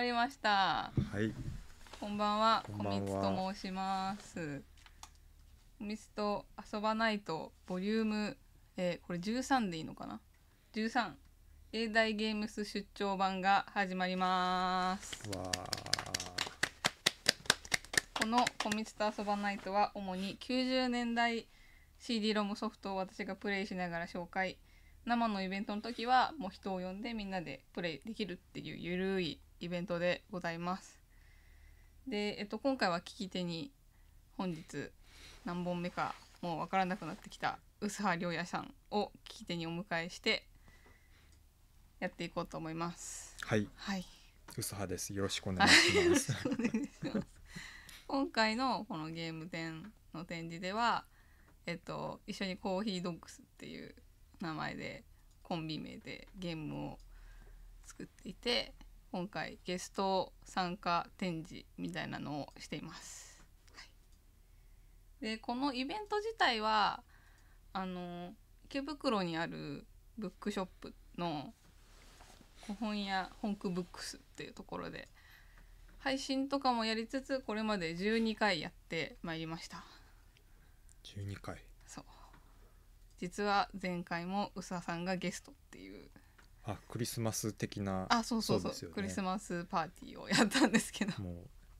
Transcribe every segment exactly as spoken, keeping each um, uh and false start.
りました。 はい。 こんばんは。 こんばんはこみつと申します。こみつと遊ばないとボリューム、えー、これじゅうさんでいいのかな ?じゅうさん 永大ゲームス出張版が始まります。 わこのこみつと遊ばないとは主にきゅうじゅうねんだい シーディー ロムソフトを私がプレイしながら紹介、生のイベントの時はもう人を呼んでみんなでプレイできるっていうゆるいイベントでございます。で、えっと、今回は聞き手に本日何本目かもう分からなくなってきた薄葉亮也さんを聞き手にお迎えしてやっていこうと思います。 はい。 はい。 薄葉です。よろしくお願いします。 お願いします。今回のこのゲーム展の展示では、えっと、一緒にコーヒードッグスっていう名前でコンビ名でゲームを作っていて、今回ゲスト参加展示みたいなのをしています。はい、でこのイベント自体はあの池袋にあるブックショップの古本屋ホンクブックスっていうところで配信とかもやりつつ、これまでじゅうにかいやってまいりました。 じゅうにかい。 そう、実は前回もうささんがゲストっていう、 あ、クリスマス的な。 あ、そうそうそう、 そうですよね、 クリスマスパーティーをやったんですけどもう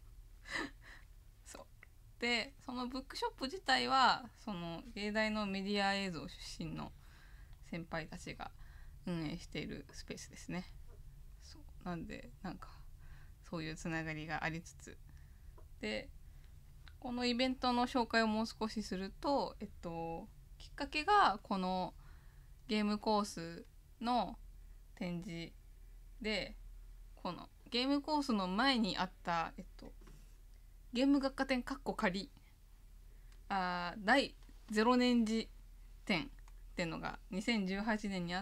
そうで、そのブックショップ自体はその芸大のメディア映像出身の先輩たちが運営しているスペースですね。そうなんで、なんかそういうつながりがありつつで、このイベントの紹介をもう少しすると、えっと、きっかけがこのゲームコースの展示で、このゲームコースの前にあった、えっと、ゲーム学科展かっこ仮あ第ゼロ年次展っていうのがにせんじゅうはちねんにあって、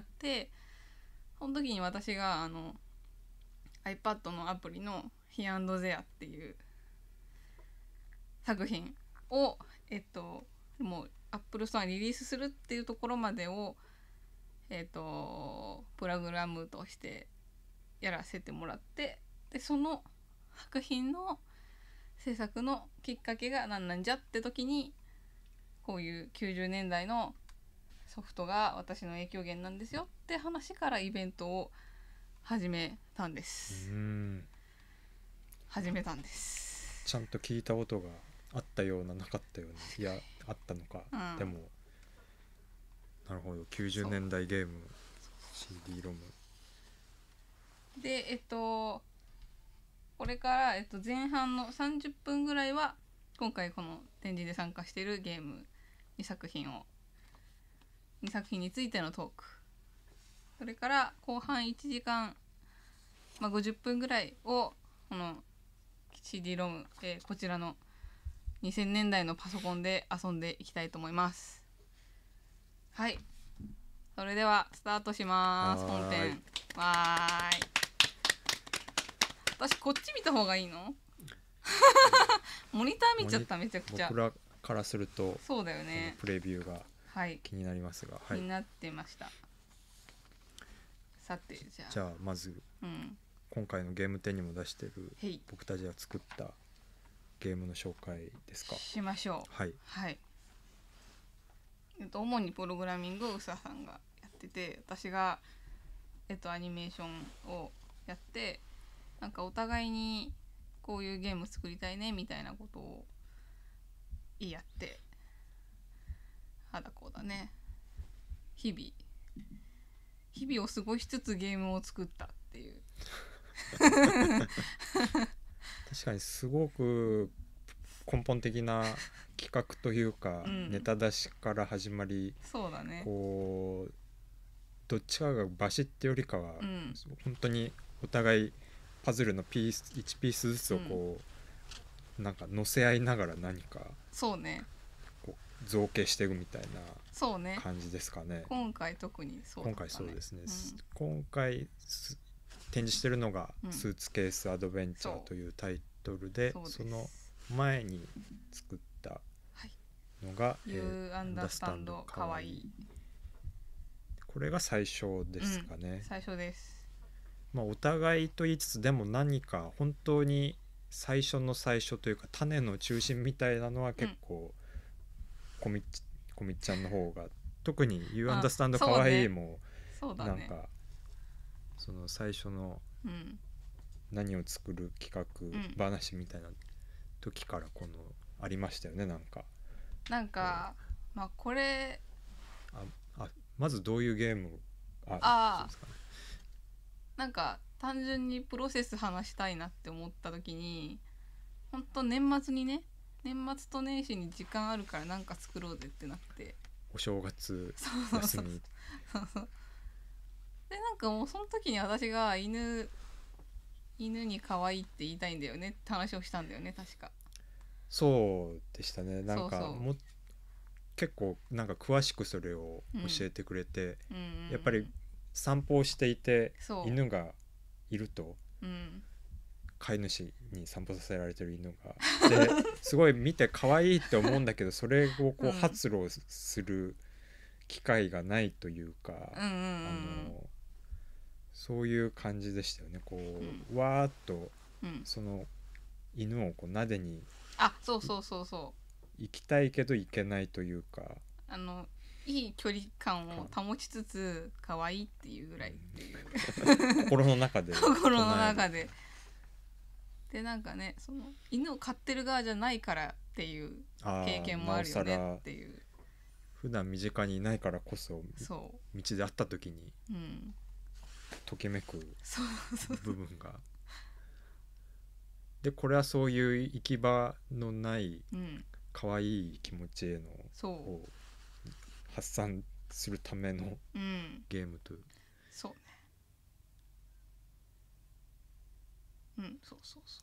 その時に私があの iPad のアプリの Here&There っていう作品を、えっと、もう Apple Store にリリースするっていうところまでを、えっと、プログラムとしてやらせてもらって、でその作品の制作のきっかけが何なんじゃって時に、こういうきゅうじゅうねんだいのソフトが私の影響源なんですよって話からイベントを始めたんです。 うーん始めたんです。 ちゃんと聞いた音があったようななかったような、いやあったのか、 うん、 でもなるほど、きゅうじゅうねんだいゲーム シーディー ロムで、えっとこれから、えっと、前半のさんじゅっぷんぐらいは今回この展示で参加しているゲームにさく品をにさく品についてのトーク、それから後半いちじかん、まあ、ごじゅっぷんぐらいをこの シーディー ロム、えー、こちらのにせんねんだいのパソコンで遊んでいきたいと思います。はい、それではスタートします。本編わーい。私こっち見た方がいいのモニター見ちゃった。めちゃくちゃ僕らからするとそうだよね、 プレビューがはい気になりますが、 気になってました。さてじゃあじゃあまず、うん、今回のゲーム展にも出してる僕たちが作ったゲームの紹介ですか。 しましょう。 はい、 はい、えっと、主にプログラミングをうささんがやってて、私が、えっと、アニメーションをやって、なんかお互いにこういうゲーム作りたいねみたいなことを言い合って、あだこうだね、日々日々を過ごしつつゲームを作ったっていう確かにすごく根本的な企画というか、うん、ネタ出しから始まり、 そうだね、 こうどっちかがバシってよりかは、うん、本当にお互いパズルのピースいちピースずつをこう、うん、なんか乗せ合いながら何かそうね、 こう造形していくみたいそうねな感じですかね。 今回特にそうだったね。 今回そうですね、 うん、 今回展示してるのがスーツケースアドベンチャーというタイトルで、うん、そ, その前に作ったのが、はい、 You Understand かわいい。 これが最初ですかね、 うん、最初です。 まあお互いと言いつつでも何か本当に最初の最初というか種の中心みたいなのは結構、うん、コミコミちゃんの方が特に You Understand かわいいもなんかその最初の何を作る企画話みたいな時からこのありましたよね。なんかなんかまあこれああまずどういうゲームああそうですかね。なんか単純にプロセス話したいなって思った時にほんと年末にね年末と年始に時間あるからなんか作ろうぜってなってお正月休みそうそうでなんかもうその時に私が犬犬に可愛いって言いたいんだよねって話をしたんだよね確か。 そうでしたね。なんかそうそうも結構なんか詳しくそれを教えてくれて、うん、やっぱり散歩をしていて犬がいると、うん、飼い主に散歩させられてる犬がですごい見て可愛いって思うんだけどそれをこう発露する機会がないというか、うん、あのそういう感じでしたよね。こう、うん、わーっと、うん、その犬をこう撫でにあそうそうそうそう行きたいけど行けないというかあのいい距離感を保ちつつ可愛いっていうぐらいっていう心の中で心の中ででなんかねその犬を飼ってる側じゃないからっていう経験もあるよねっていう普段身近にいないからこそ道で会った時に、うん、ときめく部分がでこれはそういう行き場のない可愛い気持ちへのを発散するためのゲームと、うん、 そうねうんそうそうそう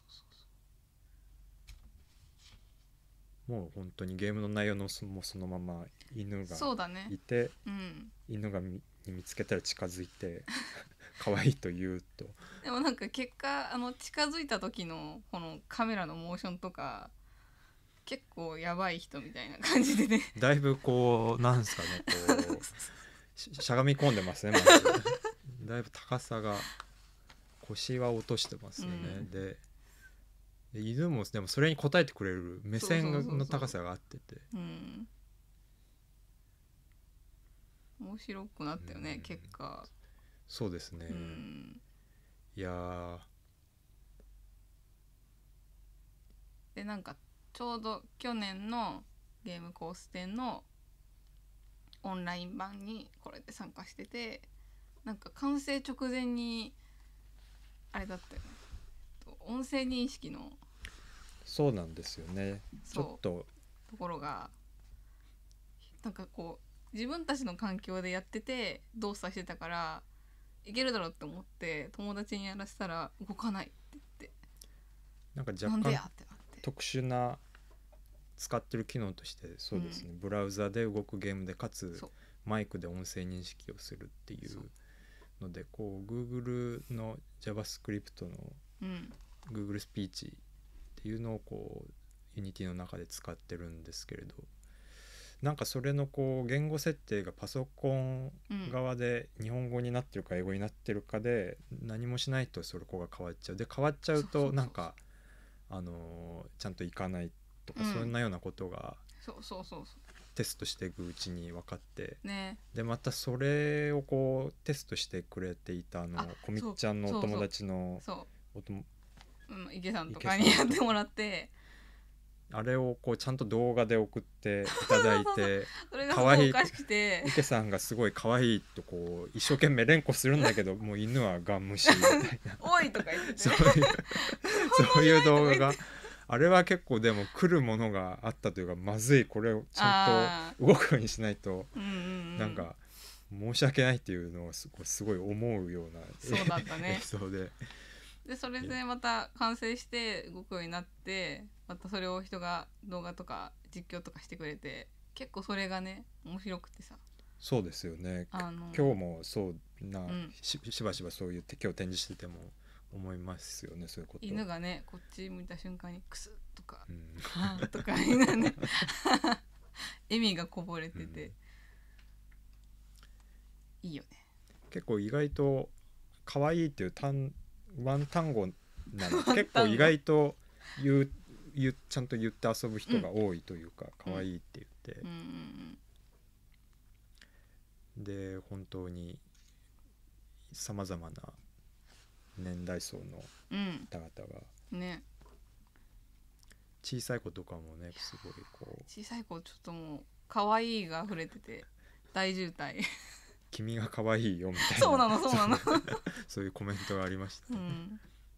そうもう本当にゲームの内容のそもそのまま犬がいて、 そうだね、うん、 犬が 見, 見つけたら近づいて可愛いと言うとでもなんか結果あの近づいた時のこのカメラのモーションとか結構やばい人みたいな感じでねだいぶこうなんすかねこうしゃがみ込んでますねまずだいぶ高さが腰は落としてますよね、うん、で, で犬もでもそれに応えてくれる目線の高さがあってて面白くなったよね、うん、結果そうですね、うん、いやでなんかちょうど去年のゲームコース展のオンライン版にこれで参加しててなんか完成直前にあれだったよね音声認識のそうなんですよねちょっとところがなんかこう自分たちの環境でやってて動作してたからいけるだろうって思って友達にやらせたら動かないって言ってなんか若干特殊な使ってる機能としてそうですね、うん、ブラウザで動くゲームでかつマイクで音声認識をするっていうのでこう Google の JavaScript の Google スピーチっていうのをこう Unity の中で使ってるんですけれどなんかそれのこう言語設定がパソコン側で日本語になってるか英語になってるかで何もしないとそれこが変わっちゃうで変わっちゃうとなんかあのちゃんといかないとか、うん、そんなようなことがテストしていくうちに分かって、 ね、 でまたそれをこうテストしてくれていたあのこみっちゃんのお友達のおとも、 うん、池さんとかにやってもらってあれをこうちゃんと動画で送っていただいてそれがもうおかしくて池さんがすごい可愛いとこう一生懸命連呼するんだけどもう犬はガン無視みたいなおいとか言って、ね、 そういうそういう動画があれは結構でも来るものがあったというかまずいこれをちゃんと動くようにしないとなんか申し訳ないっていうのをすごい、すごい思うようなそうだったねエピソードででそれでまた完成して動くようになってまたそれを人が動画とか実況とかしてくれて結構それがね面白くてさそうですよね今日もそうな、うん、し, しばしばそういう敵を展示してても思いますよねそういうこと犬がねこっち見た瞬間にクスッとか、うん、はぁとかみんなね笑みがこぼれてて、うん、いいよね結構意外と可愛いっていう単ワン単語なの結構意外と言う言うちゃんと言って遊ぶ人が多いというか、可愛いって言って、 うんうんうん、で本当にさまざまな年代層の方々が、 うん、ね、 小さい子とかもねすごいこう小さい子ちょっともう可愛いが溢れてて大渋滞君が可愛いよみたいなそうなのそうなのそういうコメントがありました、ね、うん、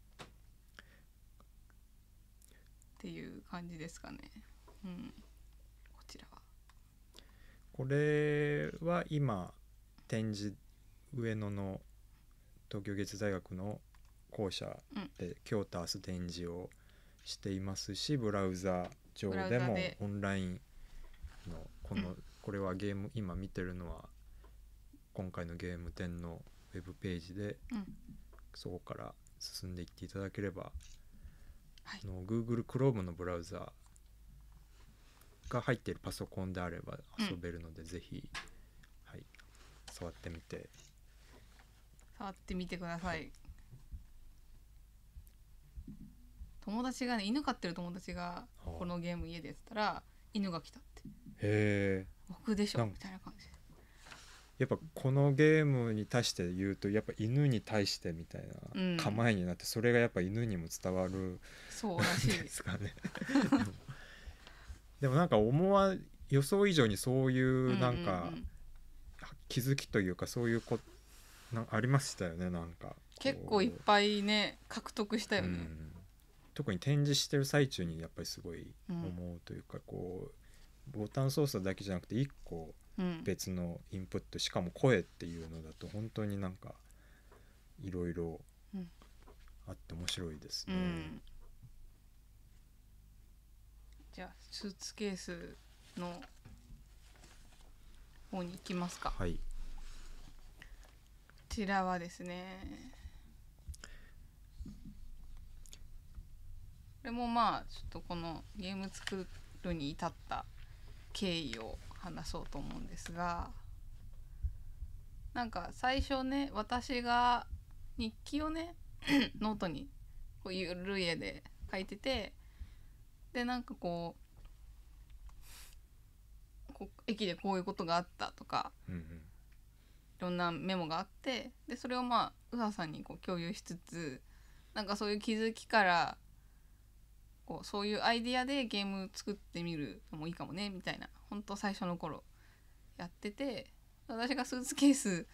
っていう感じですかね、うん、こちらはこれは今展示上野の東京芸術大学の校舎で今日と明日展示をしていますし、ブラウザ上でもオンラインのこの、うん、これはゲーム今見てるのは今回のゲーム展のウェブページで、うん、そこから進んでいっていただければ、はい、の Google Chrome のブラウザが入っているパソコンであれば遊べるので、うん、ぜひ、はい、触ってみて触ってみてください。友達がね、犬飼ってる友達がこのゲーム家でやってたら犬が来たって。 へー、 僕でしょみたいな感じで。 やっぱこのゲームに対して言うとやっぱ犬に対してみたいな構えになって、うん、それがやっぱ犬にも伝わるそうらしいですかねでも、でもなんか思わ予想以上にそういうなんか、うんうんうん、気づきというかそういうこなありましたよね。なんか結構いっぱいね獲得したよね、うん、 特に展示してる最中にやっぱりすごい思うというか、うん、こうボタン操作だけじゃなくていっこ別のインプット、うん、しかも声っていうのだと本当になんかいろいろあって面白いですね、うん、 じゃあスーツケースの方に行きますか。 はい、こちらはですね、これもまあちょっとこのゲーム作るに至った経緯を話そうと思うんですが、なんか最初ね、私が日記をねノートにこうゆるい絵で書いてて、でなんかこう、こう駅でこういうことがあったとか、うんうん、いろんなメモがあって、でそれをまあ宇佐さんにこう共有しつつ、なんかそういう気づきからこうそういうアイディアでゲーム作ってみるのもいいかもねみたいな、ほんと最初の頃やってて、私がスーツケース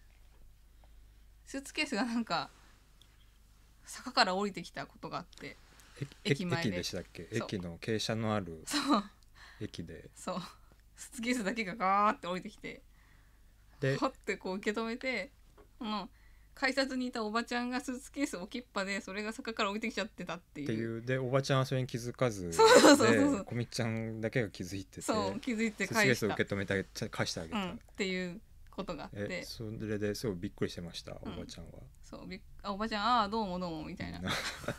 スーツケースがなんか坂から降りてきたことがあって、 駅前で駅でしたっけ、駅の傾斜のある駅で、 そうスーツケースだけがガーって降りてきて、でほってこう受け止めて、この改札にいたおばちゃんがスーツケース置きっぱでそれが坂から降りてきちゃってたっていう。 っていうでおばちゃんはそれに気づかずで、こみちゃんだけが気づいてて、 そう気づいて返した。 スーツケースを受け止めて返してあげた、うん、 っていうことがあって、 えそれですごいびっくりしてました、おばちゃんは。 そうびあおばちゃんああどうもどうもみたいな。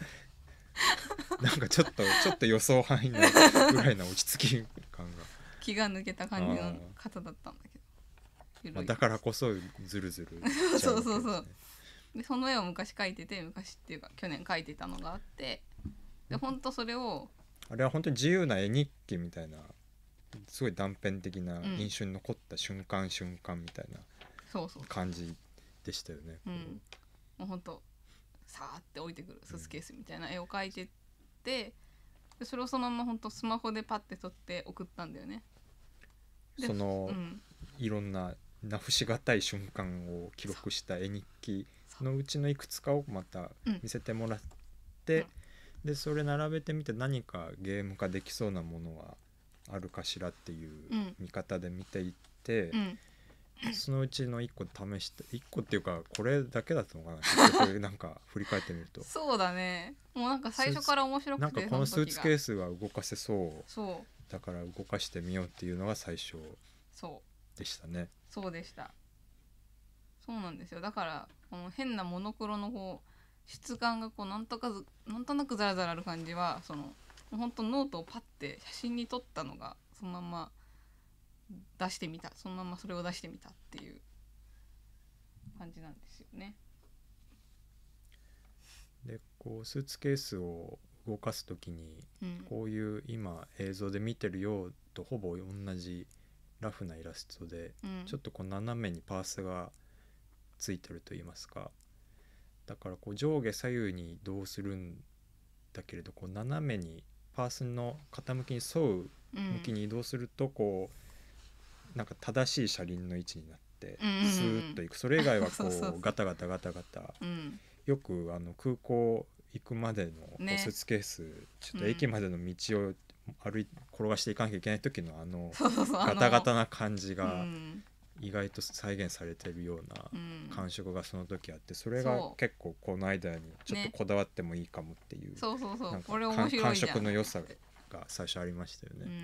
なんかちょっとちょっと予想範囲のぐらいの落ち着き感が気が抜けた感じの方だったんだけど、 まあ、だからこそずるずるそうそうそう。でその絵を昔描いてて、昔っていうか去年描いてたのがあって、で本当それをあれは本当に自由な絵日記みたいな、すごい断片的な印象に残った瞬間、うん、瞬間みたいな感じでしたよね。 うん、もう本当さーって降りてくるスーツケースみたいな絵を描いてて、でそれをそのまま本当スマホでパッて撮って送ったんだよね。 その、うん、いろんな名不しがたい瞬間を記録した絵日記のうちのいくつかをまた見せてもらって、うん、でそれ並べてみて何かゲーム化できそうなものはあるかしらっていう見方で見ていって、うん、そのうちのいっこ試して、いっこっていうかこれだけだったのかなってなんか振り返ってみるとそうだね、もうなんか最初から面白くて、 なんかこのスーツケースは動かせそう、 そうだから動かしてみようっていうのが最初でしたね。 そう、そうでした。そうなんですよ。だからこの変なモノクロのこう質感がこうなんとかずなんとなくザラザラある感じは、その本当ノートをパッて写真に撮ったのがそのまま出してみた、そのままそれを出してみたっていう感じなんですよね。 こうスーツケースを動かす時に、 うん、 こういう今映像で見てるようとほぼ同じラフなイラストで、 うん、 ちょっとこう斜めにパースがついてると言いますか、だからこう上下左右に移動するんだけれど、こう斜めにパースの傾きに沿う向きに移動すると、こうなんか正しい車輪の位置になってスーッといく。それ以外はこうガタガタガタガタ、よくあの空港行くまでのこうスーツケース、ちょっと駅までの道を歩い転がしていかなきゃいけない時のあのガタガタな感じが意外と再現されてるような感触がその時あって、それが結構この間にちょっとこだわってもいいかもっていう、 そうそうそう、 なんかこれ面白いじゃん感触の良さが最初ありましたよね。 うん、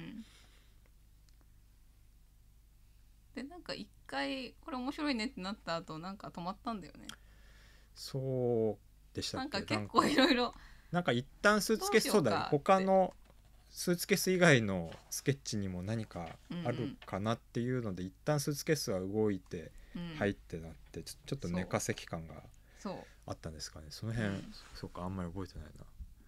でなんか一回これ面白いねってなった後なんか止まったんだよね。 そうでしたっけ。 なんか結構いろいろなんか一旦スーツケース、そうだ、他のスーツケース以外のスケッチにも何かあるかなっていうので、うんうん、一旦スーツケースは動いて入ってなって、うん、ちょっと寝かせ期間があったんですかね。その辺、うん、そうか、あんまり覚えてないな。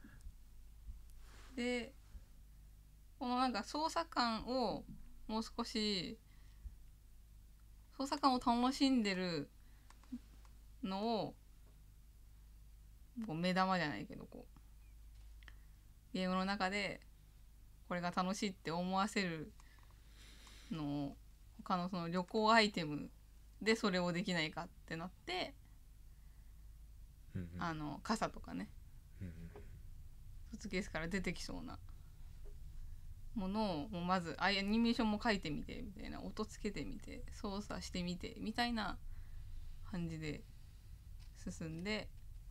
でこのなんか操作感をもう少し操作感を楽しんでるのをこう目玉じゃないけど、こうゲームの中でこれが楽しいって思わせるのを他のその旅行アイテムでそれをできないかってなって、 うんうん、 あの傘とかね、 うんうん、 スーツケースから出てきそうなものをもうまずアニメーションも書いてみてみたいな、音つけてみて操作してみてみたいな感じで進んで、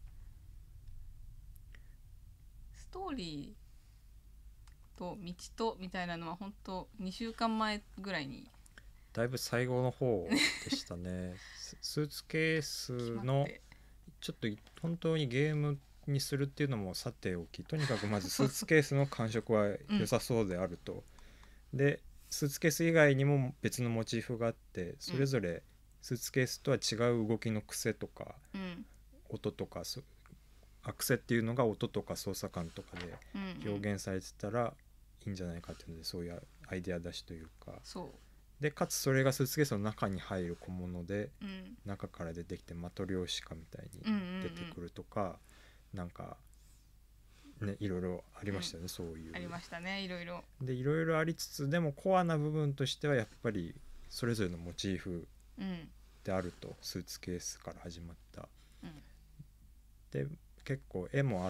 ストーリーと道とみたいなのは本当にしゅうかんまえぐらいにだいぶ最後の方でしたねスーツケースのちょっと本当にゲームにするっていうのもさておき、とにかくまずスーツケースの感触は良さそうであると、うん、でスーツケース以外にも別のモチーフがあって、それぞれスーツケースとは違う動きの癖とか、 うん、 音とか、アクセっていうのが音とか操作感とかで表現されてたらいいんじゃないかっていうので、そういうアイデア出しというか、 そうでかつそれがスーツケースの中に入る小物で、 うん、 中から出てきてマトリョーシカみたいに出てくるとか、うんうんうん、なんかね、いろいろありましたね、うん、そういうありましたね、いろいろでいろいろありつつ、でもコアな部分としてはやっぱりそれぞれのモチーフであると、うん、スーツケースから始まった、 うん、 で結構絵もあって、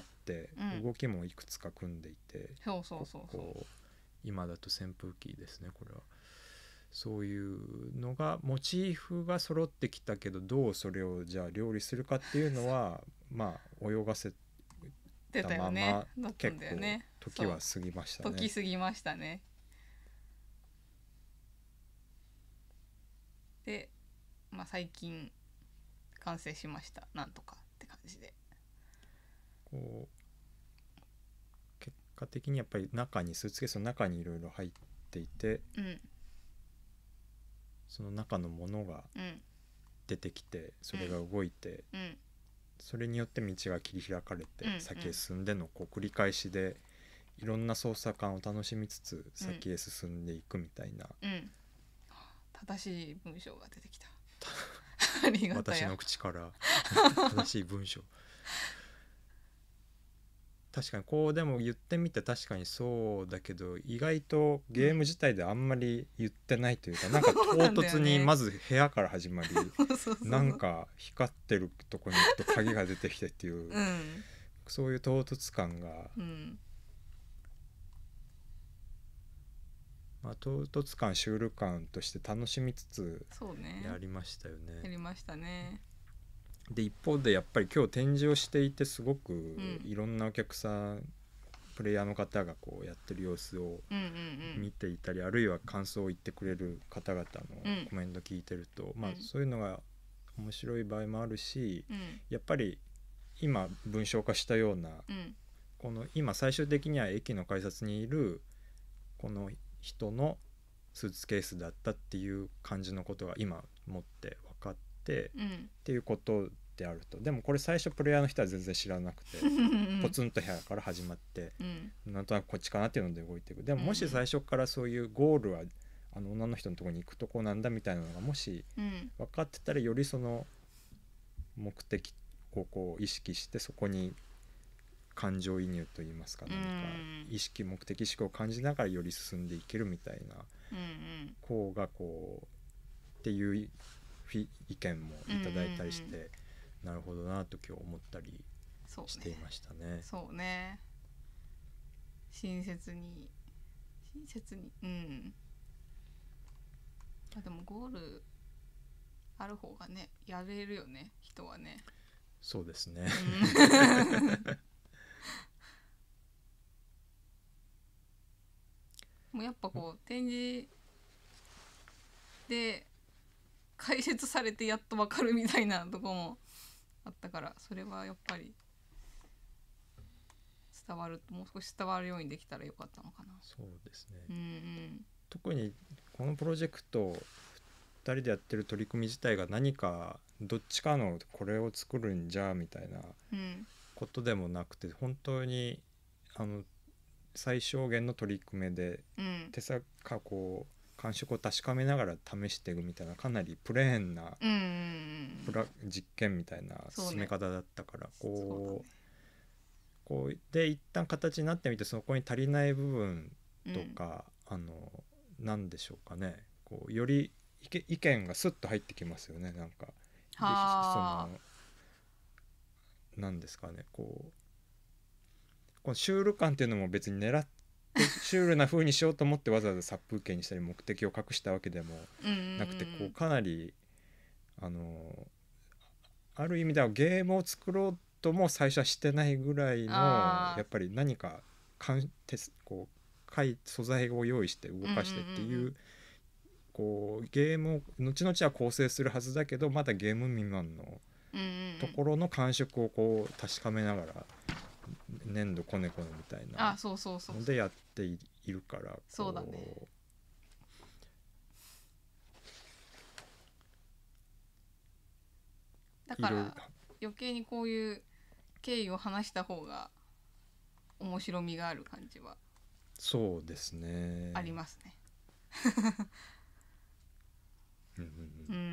うん、 動きもいくつか組んでいて、 そうそうそうそう、 今だと扇風機ですね、これは。そういうのがモチーフが揃ってきたけど、どうそれをじゃあ料理するかっていうのはまあ泳がせたまま、ね、結構時は過ぎましたね。 時過ぎましたね。で、まあ、最近完成しました、なんとかって感じで。 こう結果的にやっぱり中にスーツケースの中にいろいろ入っていて、 うん、 その中のものが出てきて、それが動いて、 うんうん、 それによって道が切り開かれて先へ進んでのこう繰り返しで、いろんな操作感を楽しみつつ先へ進んでいくみたいな、 うんうん、正しい文章が出てきたありがたや、 私の口から正しい文章確かにこうでも言ってみて確かにそうだけど、意外とゲーム自体であんまり言ってないというか、うん、なんか唐突にまず部屋から始まりなんか光ってるとこに行くと鍵が出てきてっていう、 うん、 そういう唐突感が、 うん、 まあ、唐突感シュール感として楽しみつつやりましたよね。 やりましたね。 で一方でやっぱり今日展示をしていて、すごくいろんなお客さん、うん、プレイヤーの方がこうやってる様子を見ていたり、 うんうんうん、 あるいは感想を言ってくれる方々のコメント聞いてると、うん、まあ、そういうのが面白い場合もあるし、 うん、 やっぱり今文章化したような、 うん、 この今最終的には駅の改札にいるこの人のスーツケースだったっていう感じのことが今もって分かって、 うん、っていうことってあると。でもこれ最初プレイヤーの人は全然知らなくてポツンと部屋から始まって、うん、なんとなくこっちかなっていうので動いていく。でももし最初からそういうゴールはあの女の人のところに行くとこなんだみたいなのがもし分かってたら、よりその目的をこう意識してそこに感情移入といいますか、何か意識目的意識を感じながらより進んでいけるみたいなこうがこうっていう意見もいただいたりして、うんうんうん、なるほどなと今日思ったりしていましたね。 そうね、親切に親切にうんあでもゴールある方がねやれるよね、人はね。 そうですね、 もうやっぱこう展示で解説されてやっと分かるみたいなとこもあったから、それはやっぱり伝わるもう少し伝わるようにできたらよかったのかな。 そうですね、 うんうん、 特にこのプロジェクトふたりでやってる取り組み自体が何かどっちかのこれを作るんじゃみたいなことでもなくて、うん、本当にあの最小限の取り組みで、うん、手さかこう感触を確かめながら試していくみたいなかなりプレーンなプラ実験みたいな進め方だったから、こうこうで一旦形になってみてそこに足りない部分とか、うん、あの何でしょうかね、こうより意見がスッと入ってきますよね。なんかはその何ですかね、こうこのシュール感っていうのも別に狙ってシュールな風にしようと思ってわざわざ殺風景にしたり目的を隠したわけでもなくて、こうかなりあのある意味ではゲームを作ろうとも最初はしてないぐらいのやっぱり何かかんこう素材を用意して動かしてっていう、こうゲームを後々は構成するはずだけどまだゲーム未満のところの感触をこう確かめながら粘土こねこねみたいなのでやっているから、 そうだね、だから余計にこういう経緯を話した方が面白みがある感じはそうですねありますね。 うんうんうん、うん、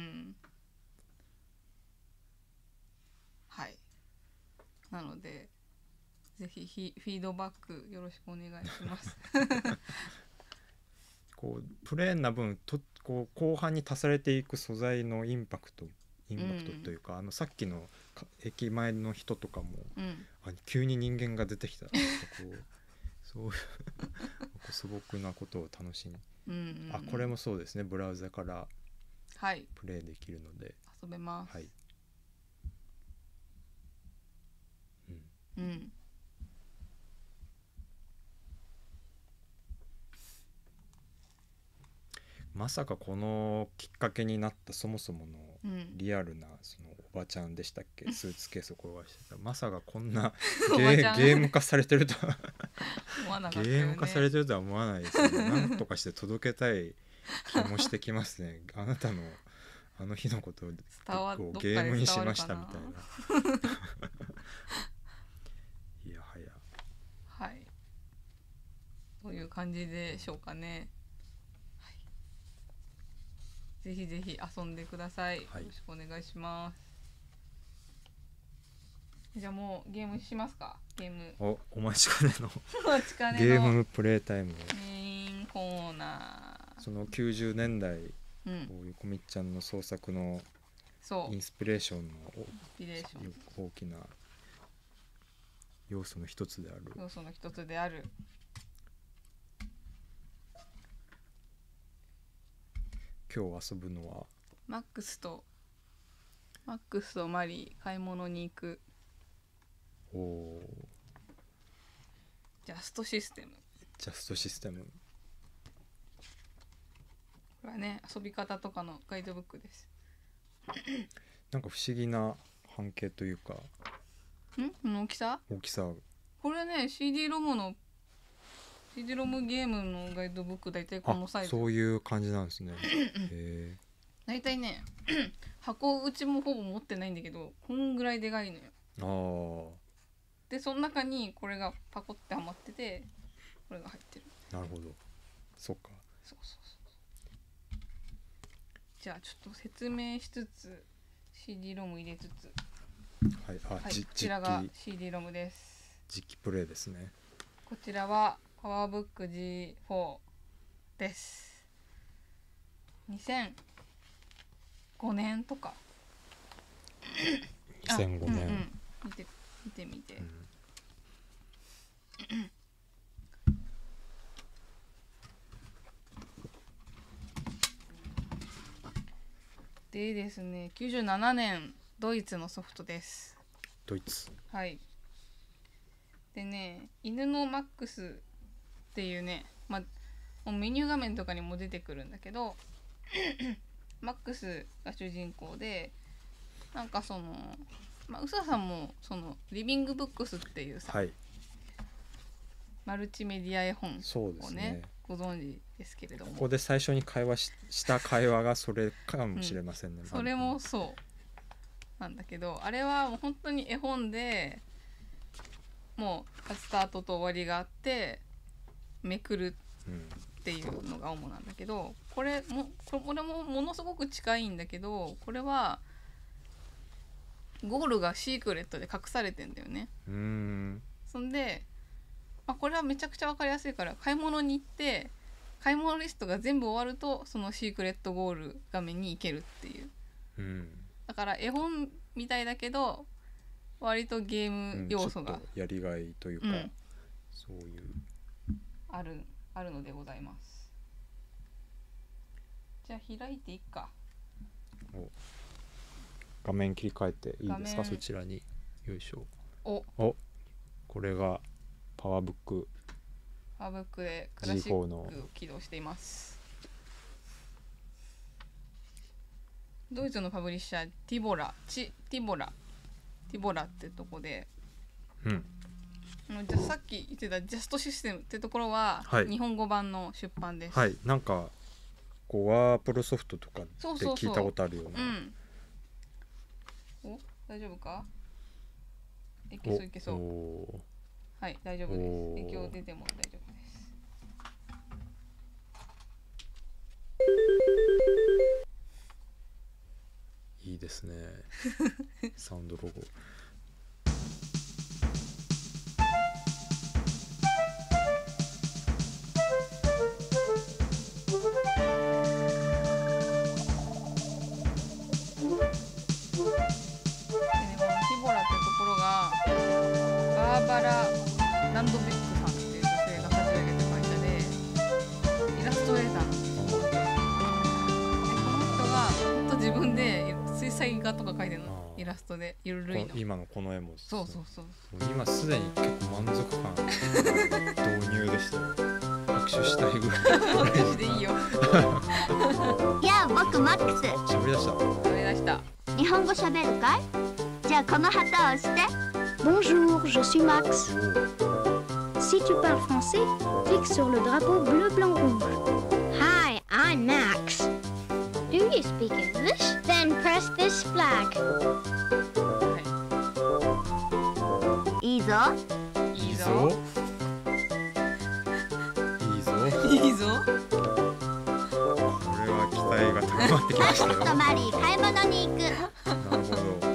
はい、なのでぜひフィードバックよろしくお願いしますこうプレーンな分とこう後半に足されていく素材のインパクトインパクトというか、うん、あのさっきの駅前の人とかも、うん、あ急に人間が出てきたこうそういう素朴なことを楽しみ、うんうんうん、あこれもそうですね、ブラウザからプレイできるので、はい、 遊べます、 はい、 うん、うんまさかこのきっかけになったそもそものリアルなそのおばちゃんでしたっけ、うん、スーツケースを転がしてたまさかこんなゲー、ゲーム化されてるとは思わなかったよね、ゲーム化されてるとは思わないですけどなんとかして届けたい気もしてきますねあなたのあの日のことをゲームにしましたみたいないやはやはいという感じでしょうかね。ぜひぜひ遊んでください、はい、よろしくお願いします。じゃあもうゲームしますか。ゲームお、お待ちかねのゲームプレイタイムメインコーナー、そのきゅうじゅうねんだい、うん、こう横みっちゃんの創作のインスピレーションの大きな要素の一つである要素の一つである今日遊ぶのはマックスとマックスとマリー買い物に行く。 おお。 ジャストシステム。 ジャストシステム。 これはね遊び方とかのガイドブックです。 なんか不思議な半径というか。 ん？この大きさ？ 大きさ。 これね シーディー ロムのシーディー ロムゲームのガイドブック大体このサイズ。 そういう感じなんですね。へだいたいね箱うちもほぼ持ってないんだけど、こんぐらいでかいのよ。あでその中にこれがパコってはまってて、これが入ってる。 なるほど、そっか。 そうそうそう。じゃあちょっと説明しつつ シーディー ロム入れつつ、 はい、あ、 はい、こちらが シーディー ロムです。 実機プレイですね。 こちらはパワーブック ジーフォー です。にせんごねんとかにせんごねん、うんうん、 見て見てみて、うんでですね、きゅうじゅうななねんドイツのソフトです。 ドイツ、 はい。でね、犬のマックスっていうね、まあもうメニュー画面とかにも出てくるんだけどマックスが主人公で、なんかそのまあうささんもそのリビングブックスっていうさ、はい、マルチメディア絵本を ね, そうですねご存知ですけれども、 ここで最初に会話 し, した会話がそれかもしれませんね、 うん、それもそうなんだけど、あれはもう本当に絵本でもうスタートと終わりがあってめくるっていうのが主なんだけど、これもこれもものすごく近いんだけど、これはゴールがシークレットで隠されてんだよね。うーんそんで、まあ、これはめちゃくちゃ分かりやすいから、買い物に行って買い物リストが全部終わるとそのシークレットゴール画面に行けるっていう、うん、だから絵本みたいだけど割とゲーム要素が、うん、 やりがいというか、うん、そういうあるあるのでございます。じゃあ開いていっか。 お画面切り替えていいですか、そちらに。よいしょ。 おおこれがパワーブックパワーブックでクラシックを起動しています。ドイツのパブリッシャーティボラチティボラティボラってとこで、うん、じゃさっき言ってたジャストシステムってところは、はい、日本語版の出版です。 はい、なんかこうワープロソフトとかで聞いたことあるような。そうそうそう、うん、お大丈夫か。いけそういけそう。はい大丈夫です。影響出ても大丈夫です。 いいですねサウンドロゴ。 ランドベックさんっていう女性が立ち上げた会社でイラストレーターなんですよ。でこの人がほんと自分で水彩画とか描いてるの、イラストでゆるいの。 今のこの絵もそうそうそう、 今すでに結構満足感導入でしたよ。拍手したいぐらい拍手でいいよいや僕マックス。 喋り出した喋り出した。 日本語喋るかい。じゃあこの旗を押して。 Bonjour, je suis Max. Si tu parles français, clique sur le drapeau bleu, blanc, rouge. Hi, I'm Max. Do you speak English? Then press this flag. いいぞ。 いいぞ。 いいぞ。 いいぞ。 これは期待が高まってきましたよ。 マックスとマリー買い物に行く。 なるほど。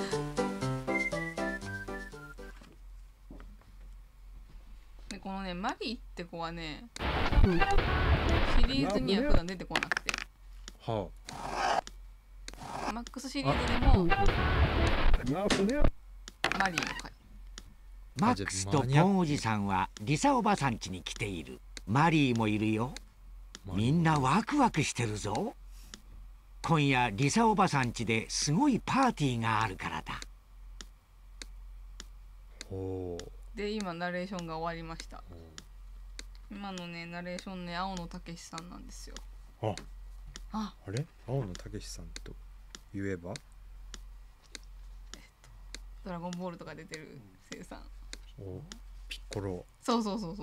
このねマリーって子はね、うん、シリーズには普段出てこなくて、はあ、マックスシリーズでもマリーの回。 マックスとポンおじさんはリサおばさん家に来ている。マリーもいるよ。みんなワクワクしてるぞ。今夜リサおばさん家ですごいパーティーがあるからだ。 ほう。 で今ナレーションが終わりました。今のねナレーションね青野武さんなんですよ。 あああれ青野武さんと言えば、 えっと、ドラゴンボールとか出てる声優さん。 おピッコロ。 そうそうそうそう。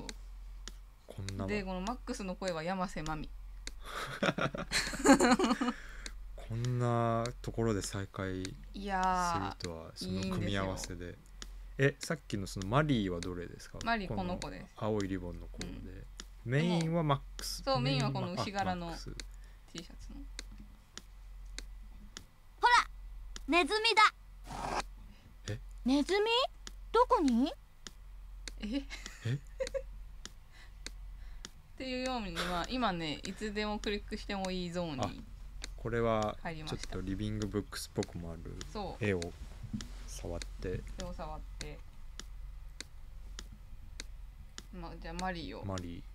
こんなでこのマックスの声は山瀬まみこんなところで再会するいやとは、そいいんですよの組み合わせで。え、さっきのそのマリーはどれですか？ マリーこの子です。 青いリボンの子で、 うん、 メインはマックス。 そう、メインはこの牛柄のマックス T シャツの。 ほら、ネズミだ。 え、 ネズミ？どこに？ ええっていうように、まあ、今ねいつでもクリックしてもいいゾーンにこれは入りました。 ちょっとリビングブックスっぽくもあるそう絵を触って手を触って、まあ、じゃあマリーをマリ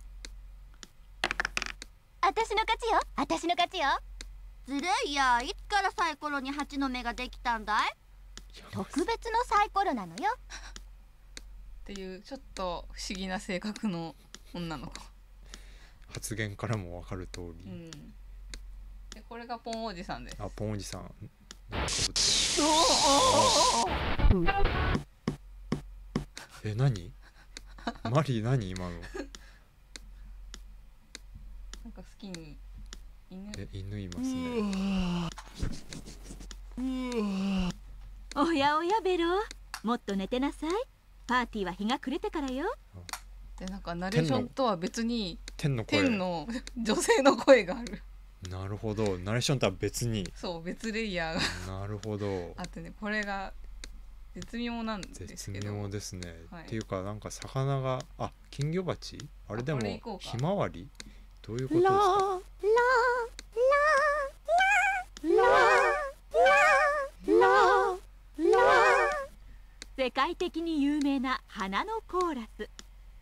私の勝ちよ。私の勝ちよ。ずるいや。いつからサイコロに蜂の目ができたんだい？特別のサイコロなのよ。 っていうちょっと不思議な性格の女の子。 発言からも分かる通り、 うん、でこれがポンおじさんです。 あ、ポンおじさんなんか被ってる。え、何マリー何今の。 なんか好きに犬え、犬いますね。 おやおやベロ、もっと寝てなさい。パーティーは日が暮れてからよ。 でなんかナレーションとは別に天の声、 天の女性の声がある。 なるほど、ナレーションとは別に。 そう別レイヤーがなるほど。 あってね、これが絶妙なんです絶けど。 妙ですね、 はい、 っていうかなんか魚が、あ、金魚鉢あれでもひまわりどういうことですか？ ララララララ、世界的に有名な花のコーラス。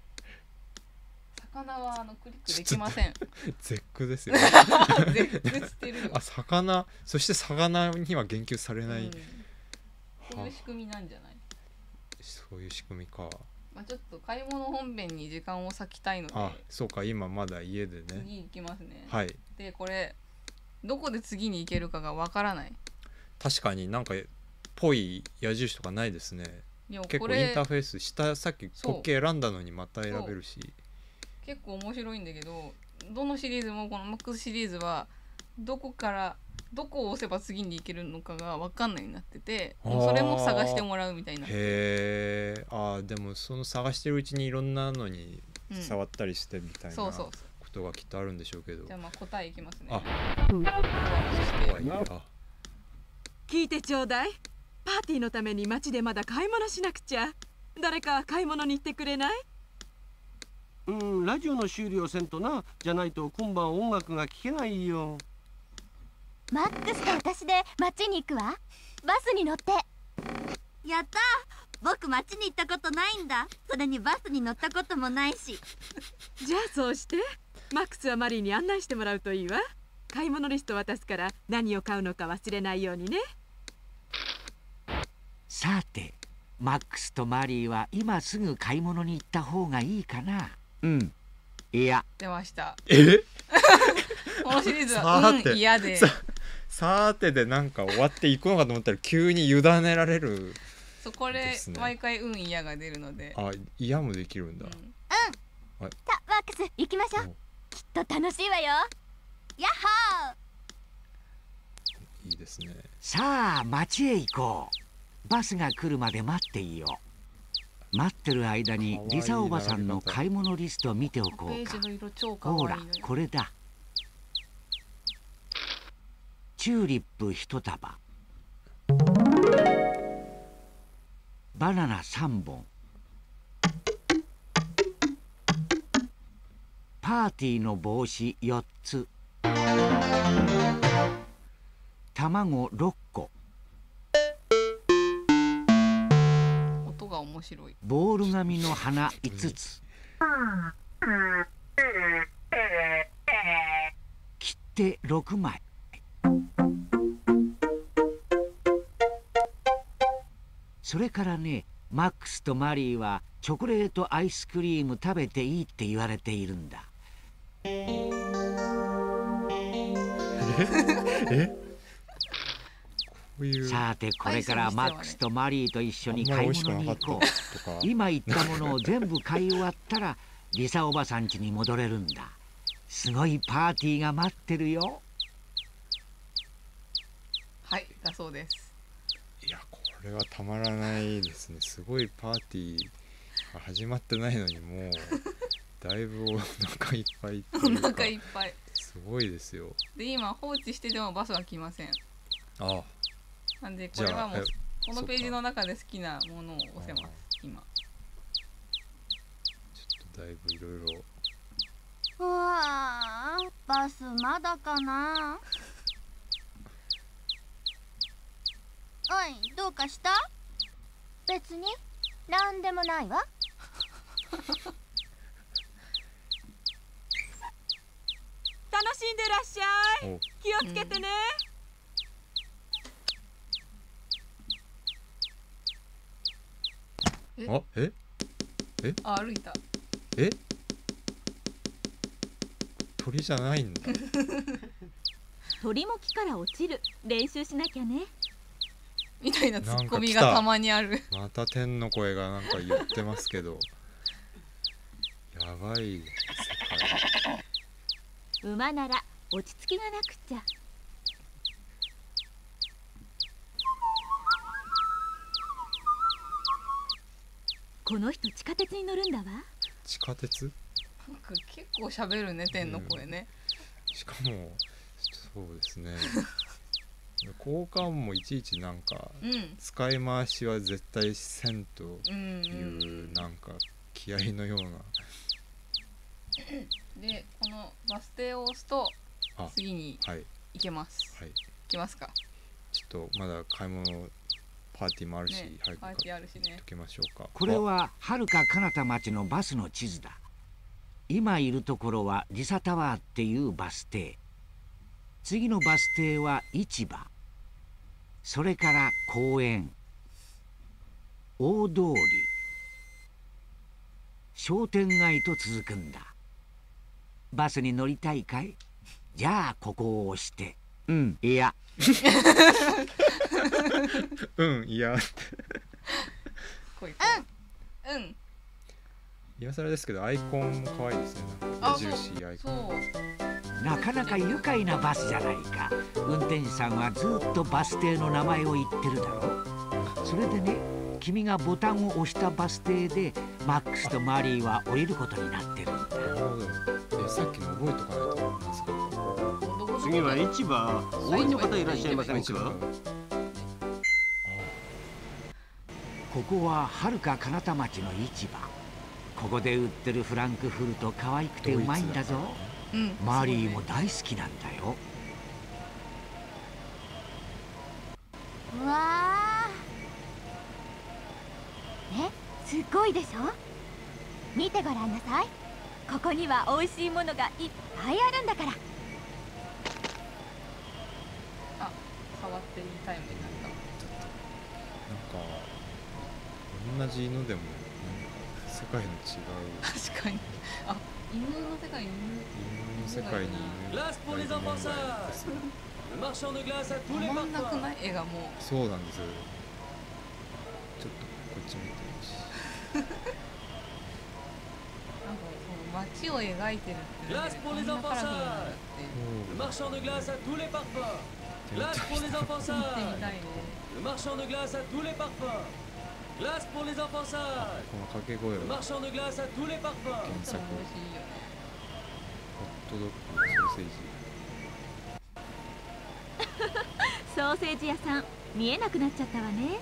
魚はあのクリックできません。 絶句ですよね。 絶句してるよ。 あ、魚、そして魚には言及されない、うん、 そういう仕組みなんじゃない？ そういう仕組みか。 まあ、ちょっと買い物本編に時間を割きたいので、 あ、そうか、今まだ家でね。 次行きますね。 はい。 でこれどこで次に行けるかがわからない。 確かになんかぽい矢印とかないですね。結構インターフェース下、さっき国旗選んだのにまた選べるし、 結構面白いんだけど、どのシリーズもこのマックスシリーズはどこからどこを押せば次に行けるのかが分かんないようになってて、もうそれも探してもらうみたいな。 へえ。あ、でもその探してるうちにいろんなのに触ったりしてみたいなことがきっとあるんでしょうけど、 じゃあまあ答えいきますね。 あ、 そして聞いてちょうだい。パーティーのために街でまだ買い物しなくちゃ。誰か買い物に行ってくれない？ うん、ラジオの修理をせんとな。じゃないと今晩音楽が聴けないよ。 マックスと私で街に行くわ。バスに乗って。やった。僕街に行ったことないんだ。それにバスに乗ったこともないし。 じゃあそうしてマックスはマリーに案内してもらうといいわ。買い物リスト渡すから何を買うのか忘れないようにね。 さてマックスとマリーは今すぐ買い物に行った方がいいかな。うん、いや。 出ました。 えこのシリーズはうん嫌で、 さ, さてでなんか終わっていくのかと思ったら急に委ねられる、ね、 そうこれ毎回うん嫌が出るので。 あ、嫌もできるんだ。うん、 うん、さあマックス行きましょう。きっと楽しいわよ。ヤッホー。いいですね。 さあ町へ行こう。バスが来るまで待っていよう。待ってる間にリサおばさんの買い物リストを見ておこうか。ほらこれだ。チューリップ一束、バナナ三本、パーティーの帽子四つ、卵六個、 音が面白い。 ボール紙の花五つ、切手六枚、それからね、マックスとマリーはチョコレートアイスクリーム食べていいって言われているんだ。 えさてこれからマックスとマリーと一緒に買い物に行こう。今言ったものを全部買い終わったらリサおばさん家に戻れるんだ。すごいパーティーが待ってるよ。 だそうです。 いやこれはたまらないですね。すごいパーティーが始まってないのにもうだいぶお腹いっぱいっていうかお腹いっぱいすごいですよ。 で今放置しててもバスは来ません。 ああなんでこれはもうこのページの中で好きなものを押せます今。 ちょっとだいぶいろいろ。 うわあ、バスまだかな。おい、どうかした？別になんでもないわ。 楽しんでらっしゃい。気をつけてね。 うん、 あ、え？え？ あ、歩いた。 え？鳥じゃないんだ。 鳥も木から落ちる。練習しなきゃね。 みたいなツッコミがたまにある。 また天の声がなんか言ってますけど。やばい世界。 馬なら落ち着きがなくちゃ。この人地下鉄に乗るんだわ。 地下鉄？ なんか結構喋るね天の声ね、 うん、しかもそうですね交換もいちいちなんか、うん、使い回しは絶対せんというなんか気合のような。 でこのバス停を押すと次に行けます。はい、行きますか。 ちょっとまだ買い物パーティーもあるし、ね、 早く買っておきましょうか。 これははるか彼方町のバスの地図だ。今いるところはリサタワーっていうバス停。次のバス停は市場。それから公園、大通り、商店街と続くんだ。バスに乗りたいかい？じゃあここを押して。うん、いやうんいやうんうん今更ですけどアイコンも可愛いですね。なんか矢印アイコン。なかなか愉快なバスじゃないか。運転手さんはずっとバス停の名前を言ってるだろ。それでね、君がボタンを押したバス停でマックスとマリーは降りることになってるんだ。 なるほど。え、さっきの覚えとかないと思いますか。 次は市場。お降りの方いらっしゃいませんか。 ここははるか彼方町の市場。ここで売ってるフランクフルト可愛くてうまいんだぞ。うん、マリーも大好きなんだよ。 うわー、ね、すっごいでしょ。見てごらんなさい。ここには美味しいものがいっぱいあるんだから。 あ、触っていいタイムになった。 なんか同じ犬でも世界の違う。 確かに。あ、犬の世界に犬。 犬の世界に犬がいる問題ですね。 止まんなくない絵がもう。 そうなんですよ。ちょっとこっち見てるし。 なんかその街を描いてるってだけでこんなカラフルなんだって。見てみたいね。 この掛け声は原作。ホットドッグ、ソーセージ。 ソーセージ屋さん見えなくなっちゃったわね。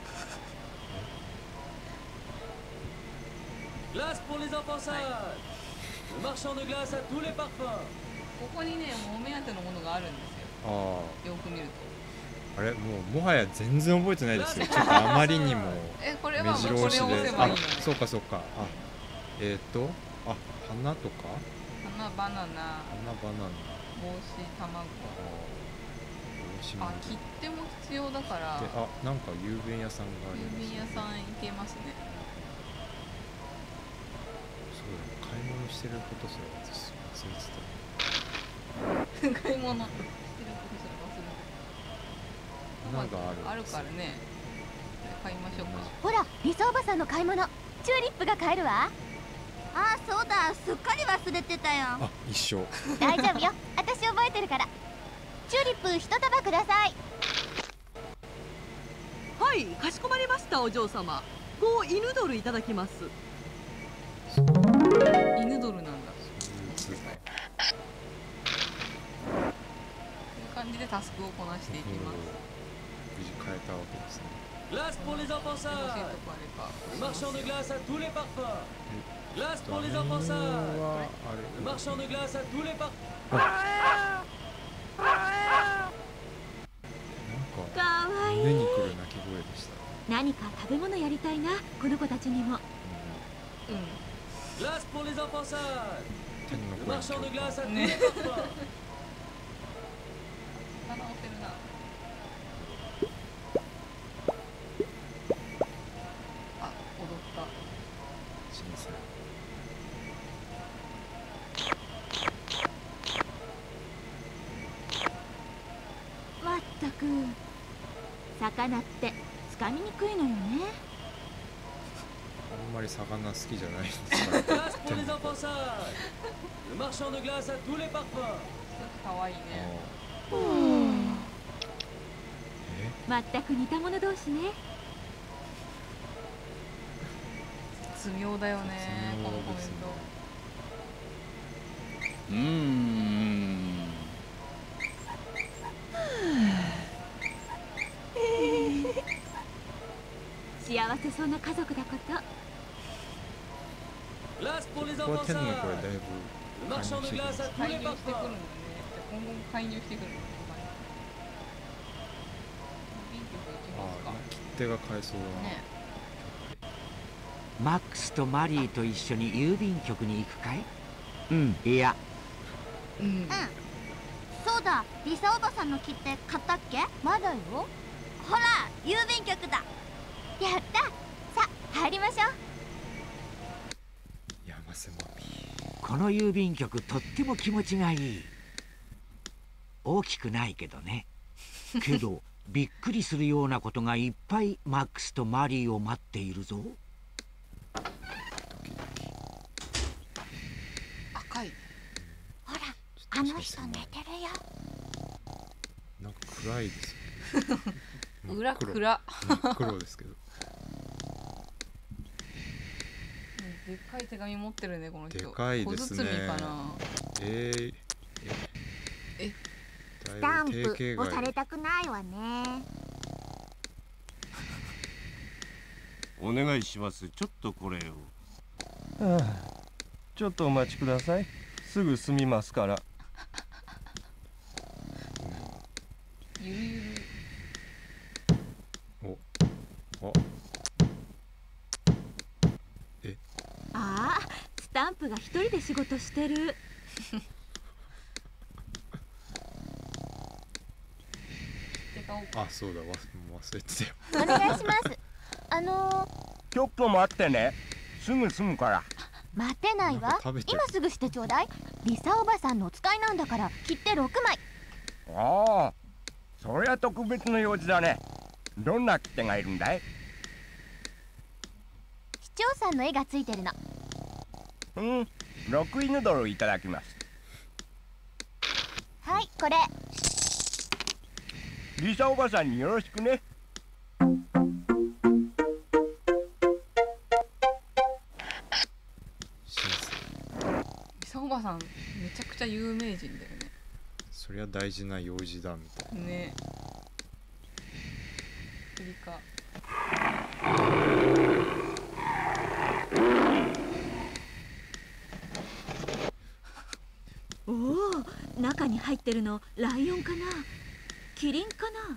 ここにね、もうお目当てのものがあるんですよ。ああ。よく見ると。 あれ、もうもはや全然覚えてないですよ。ちょっとあまりにも目白押しで。あ、そうかそうか。あ、えっと、あ、花とか。 花バナナ。花バナナ。 帽子卵。あ、切手も必要だから。 あ、なんか郵便屋さんがあります。 郵便屋さん行けますね。 そうだ、買い物してることすら私忘れてた。 買い物してることすら忘れてた。 なんかある。 あるからね。買いましょうか。 ほら、リサおばさんの買い物。チューリップが買えるわ。あ、そうだ、すっかり忘れてたよ。 あ、一緒。 大丈夫よ、私覚えてるから。チューリップ一束ください。 はい、かしこまりました。お嬢様、ご犬ドルいただきます。 犬ドルなんだ。そういう感じでタスクをこなしていきます。 無事変えたわけですね。 Glace pour les enfants sages. Marchand de glace à tous les parfums. Glace pour les enfants sages. Marchand de glace à tous les parfums. かわいい。 胸にくる鳴き声でした。 何か食べ物やりたいな、この子たちにも。 うん。 Glace pour les enfants sages. 天の声 Marchand de glace à tous ね。 les parfums. 鼻押せるな。あ、踊った。 新鮮。 まったく、魚ってつかみにくいのよね。 あんまり魚好きじゃないんですから。 Glace pour les enfants sages. Le marchand de glace à tous les parfums. かわいいね。 まったく似た者同士ね。 絶妙だよね、このコメント。 うーん。 幸せそうな家族だこと。 Glace pour les ここは enfants 天の sages. 声だいぶ Le marchand de glace à tous 介 les 入してくるんだ parfums. ね。じゃあ今後も介入してくるの。 ああ、切手が買えそうだな。 ね。 マックスとマリーと一緒に郵便局に行くかい？うん、いや。 うん。 うん。そうだ、リサおばさんの切手買ったっけ？まだよ。ほら、郵便局だ。やった。さあ、入りましょう。 山瀬まみ。 この郵便局とっても気持ちがいい。大きくないけどね。けどびっくりするようなことがいっぱいマックスとマリーを待っているぞ。 赤い。 ほら、あの人寝てるよ。 なんか暗いですよね。 裏暗。 真っ黒ですけど。 でっかい手紙持ってるね、この人。 でかいですね。 小包かな。 えー、 え。 え。 スタンプ押されたくないわね。 お願いします。ちょっとこれを。はあ、ちょっとお待ちください。すぐ済みますから。 ゆるゆる。 お。お。え。 ああ、スタンプが一人で仕事してる。 あ、そうだ、忘れてたよ。お願いします。あのー、 ちょっと待ってね。すぐ済むから。 待てないわ。今すぐしてちょうだい。リサおばさんのお使いなんだから切手ろくまい。 ああ、そりゃ特別の用事だね。どんな切手がいるんだい？ 市長さんの絵がついてるの。 うん、ろく犬ドルいただきます。 はい、これ。 リサおばさんによろしくね。 リサおばさんめちゃくちゃ有名人だよね。 そりゃ大事な用事だみたいな。 ね。プリカ。 おお、中に入ってるのライオンかな、キリンかな。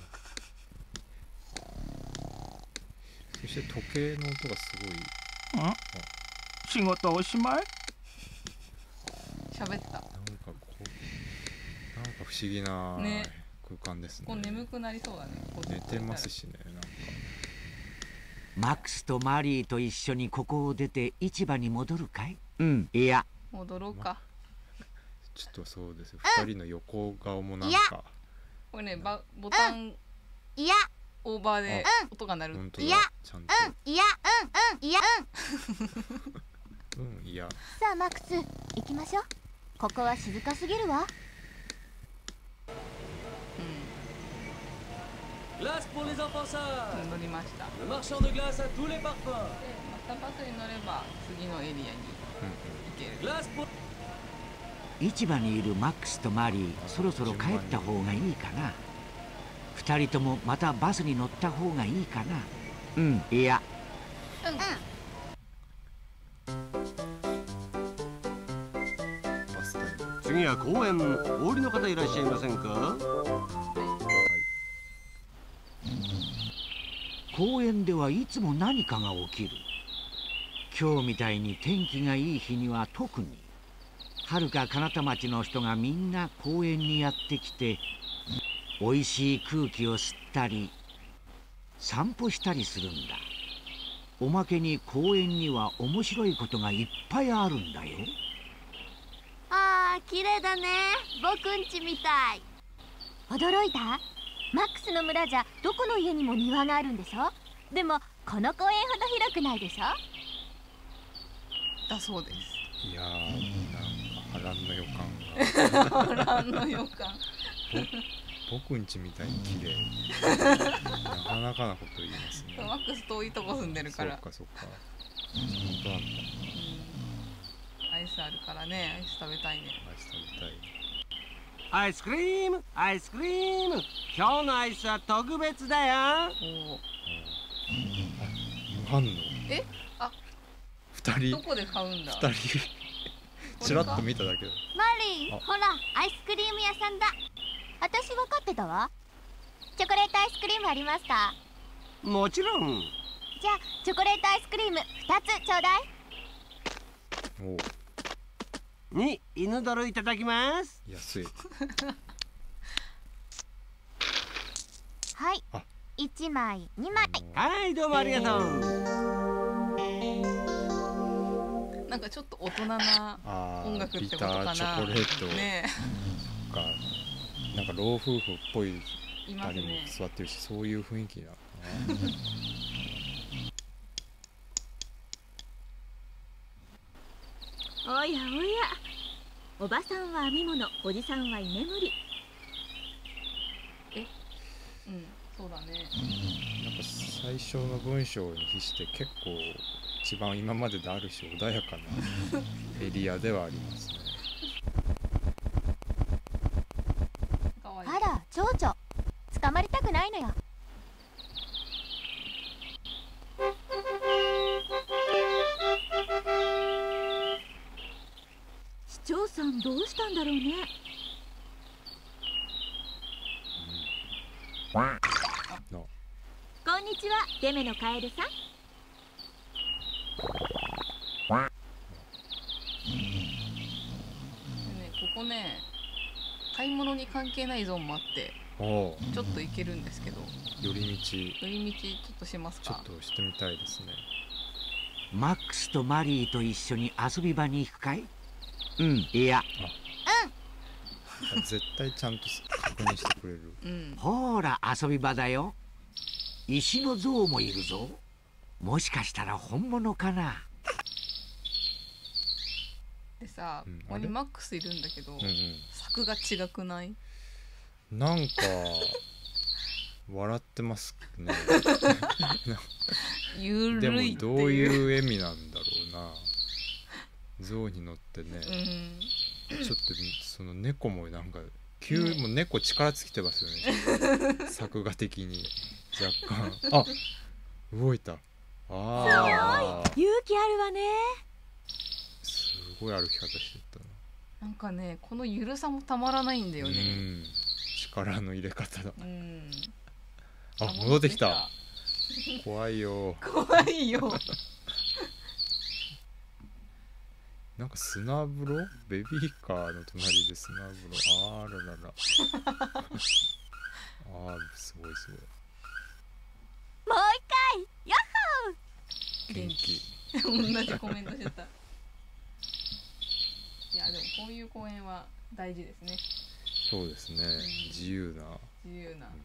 そして時計の音がすごい。 ん？仕事おしまい？ 喋った。 なんかこう、なんか不思議な空間ですね。 こう眠くなりそうだね。 寝てますしね、なんか。 マックスとマリーと一緒にここを出て市場に戻るかい？うん、いや。 戻ろうか。 ちょっとそうですよ。二人の横顔もなんか。 これね、バボタン。 いや。 オーバーで音が鳴る。 いや。 ちゃんと。 うん、いや、うん、うん、いや、 うん。うん、いや。 さあ、マックス、行きましょう。ここは静かすぎるわ。 うん。 Glace pour les enfants sages. 乗りました。 Le marchand de glace à tous les parfums. でまたバスに乗れば次のエリアに行ける。 Glace pour 市場にいるマックスとマリー、そろそろ帰った方がいいかな。二人ともまたバスに乗った方がいいかな。うん、いや。 うん。 次は公園。お降りの方いらっしゃいませんか？ 公園ではいつも何かが起きる。今日みたいに天気がいい日には特に。遥か彼方町の人がみんな公園にやってきて、おいしい空気を吸ったり散歩したりするんだ。おまけに公園には面白いことがいっぱいあるんだよ。 あー、綺麗だね。僕んちみたい。驚いた？マックスの村じゃどこの家にも庭があるんでしょ？でもこの公園ほど広くないでしょ？ だそうです。 いやー、なんか波乱の予感が。 波乱の予感。 僕んちみたいに綺麗。なかなかなこと言いますね。 マックス遠いとこ住んでるから。 そっかそっか。本当なんだ。 アイスあるからね、アイス食べたいね。 アイス食べたい。 アイスクリーム、アイスクリーム。今日のアイスは特別だよ。 おお。無反応。 え？あ。 二人。 どこで買うんだ？ 二人。ちらっと見ただけだ。 マリー、ほら、アイスクリーム屋さんだ。私分かってたわ。チョコレートアイスクリームありますか？ もちろん。 じゃあチョコレートアイスクリームふたつちょうだい。 おに犬泥いただきます。 安い。 はいいちまいにまい。 はいどうもありがとう。 なんかちょっと大人な音楽ってことかな。 ビターチョコレートねえ。かなんか老夫婦っぽい二人も座ってるし、そういう雰囲気だな。 おやおや、おばさんは編み物、おじさんは居眠り。 え、うん、そうだね。 なんか最初の文章に比して結構一番今までである種穏やかなエリアではありますね。 あら、蝶々、捕まりたくないのよ。市長さんどうしたんだろうね。こんにちは、デメのカエルさん。 ね、ここね、買い物に関係ないゾーンもあって、 おちょっと行けるんですけど。 寄り道。 寄り道ちょっとしますか。 ちょっとしてみたいですね。 マックスとマリーと一緒に遊び場に行くかい？うん、いや。 うん。 絶対ちゃんと確認してくれる。 うん、 ほら遊び場だよ。石の像もいるぞ。もしかしたら本物かな。 でさ、 うん、 ここにマックスいるんだけど、 うんうん、 作が違くない？ なんか笑ってますね。 ゆるいっていう。 でもどういう笑みなんだろうな。象に乗ってね、 うん、 ちょっとその猫もなんか急、ね、もう猫力尽きてますよね。作画的に若干。あ、動いた。ああ。 勇気あるわね。 すごい歩き方してたな。なんかね、このゆるさもたまらないんだよね。 うん、力の入れ方だ。 うん。 あ、戻ってきた。怖いよ。 怖いよ。 なんか砂風呂？ベビーカーの隣で砂風呂。あららら。ああ、すごいすごい。 もう一回、ヤッホー。 元気。 同じコメントしてた。いや、でもこういう公園は大事ですね。 そうですね。うん、自由な。 自由な。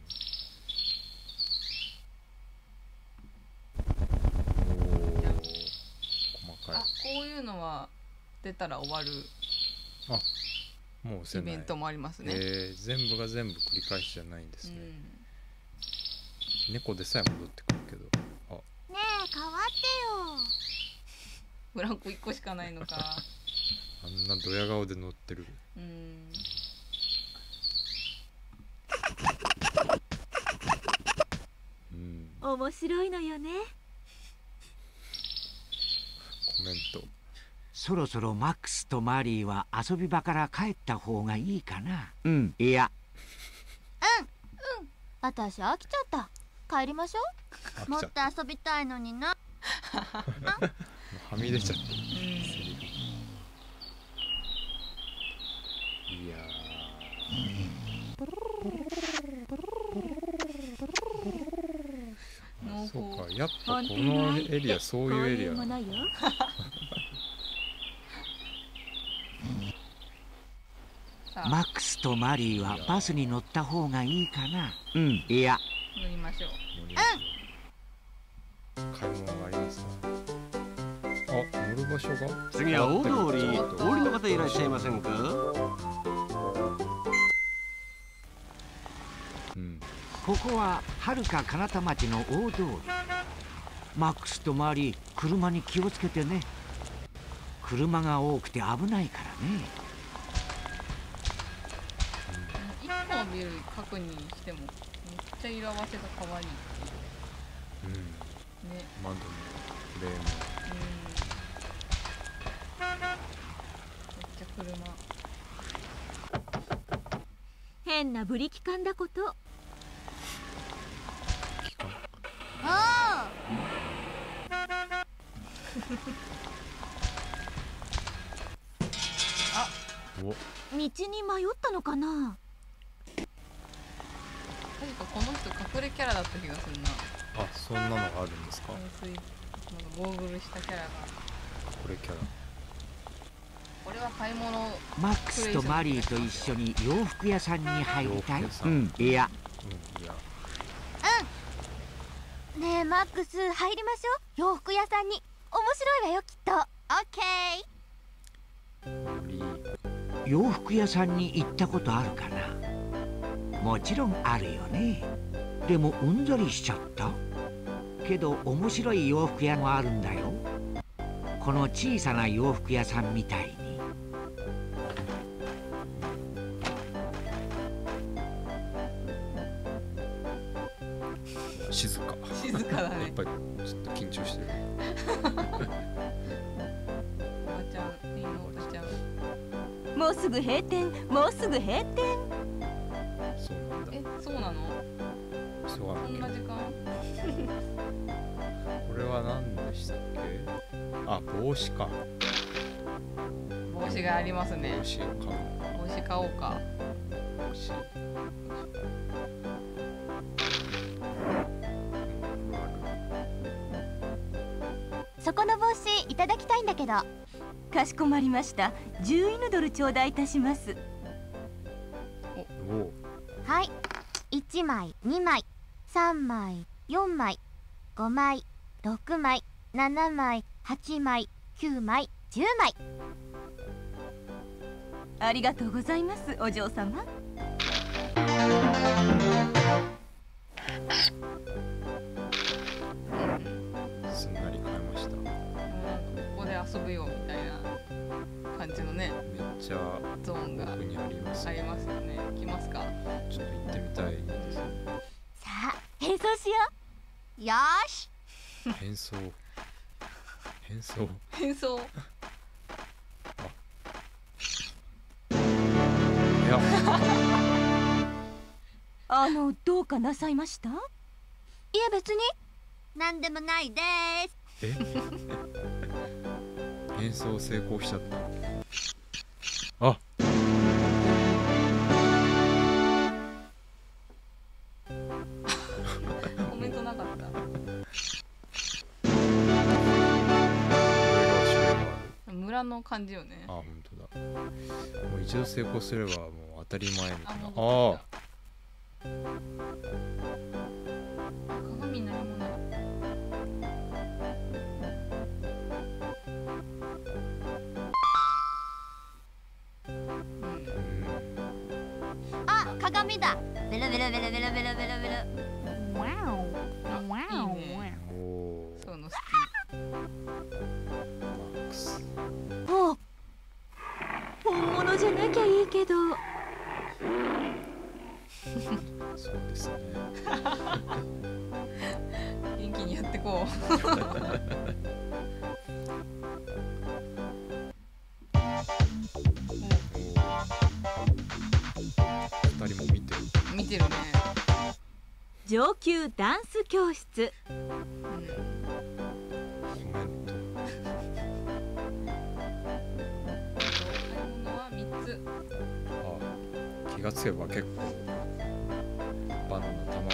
うん、おお。細かい。 あ、こういうのは出たら終わる。 あ、もうイベントもありますね。 えー、全部が全部繰り返しじゃないんですね。 猫でさえ戻ってくるけど。あ、 ねえ変わってよ。 ブランコいっこしかないのか。 あんなドヤ顔で乗ってる。 うん。 うん。 面白いのよね。 コメント。 そろそろマックスとマリーは遊び場から帰った方がいいかな。うん、いや。 うんうん。私飽きちゃった。帰りましょう。もっと遊びたいのにな。 はみ出ちゃってる。いやー。そうか、やっぱこのエリアそういうエリア。 マックスとマリーはバスに乗った方がいいかな。うん、いや。 乗りましょう。 うん。買い物がありますね。あ、乗る場所が。 次は大通り。お降りの方いらっしゃいませんか。 うん。ここは遥か彼方町の大通り。マックスとマリー、車に気をつけてね。車が多くて危ないからね。 一個のビル確認してもめっちゃ色合わせが可愛いっていう。うん。ね。 窓のフレーム。うん。 めっちゃ車。 変なブリキ缶だこと。おお。 あ、 お。 道に迷ったのかな。 確かこの人隠れキャラだった気がするな。 あ、そんなのがあるんですか。 なんかゴーグルしたキャラが。 隠れキャラ。 これは買い物。 マックスとマリーと一緒に洋服屋さんに入りたい。うん、いや。 うん、いや。 うん。ねえマックス入りましょう。洋服屋さんに。面白いわよきっと。オッケー。洋服屋さんに行ったことあるかな。もちろんあるよね。でもうんざりしちゃった。けど面白い洋服屋もあるんだよ。この小さな洋服屋さんみたいに。 静か。 静かだね。 やっぱりちょっと緊張してる。 おばちゃん、いいのおばちゃん。 もうすぐ閉店。もうすぐ閉店。 そうなんだ。 え、そうなの？ そうなの。 こんな時間？ これは何でしたっけ？あ、帽子か。 帽子がありますね。 帽子を買う。 帽子買おうか。 帽子。 そこの帽子いただきたいんだけど。かしこまりました。じゅうイヌドル頂戴いたします。 おお。 はい。いちまい、にまい、さんまい、よんまい、ごまい、ろくまい、ななまい、はちまい、きゅうまい、じゅうまい。ありがとうございます、お嬢様。 すんなり買いました。 ここで遊ぶよみたいな感じのね。 めっちゃゾーンが奥にあります。 ありますよね。行きますか。 ちょっと行ってみたいですね。 さあ、変装しよう。よーし。 変装。変装。 変装。 いや。 あの、どうかなさいました？いや別に。なんでもないです。 え？変装成功しちゃった。あ。 コメントなかった。村の感じよね。 あ、本当だ。もう一度成功すればもう当たり前みたいな。ああ。 鏡何もない。 あ、鏡だ。ベルベルベルベルベルベルベル。わお。 じゃなきゃいいけど。 そうですね。 元気にやってこう。 二人も見てる。 見てるね。 上級ダンス教室。 コメント。 のは三つ。 ああ、気がつけば結構バナナ卵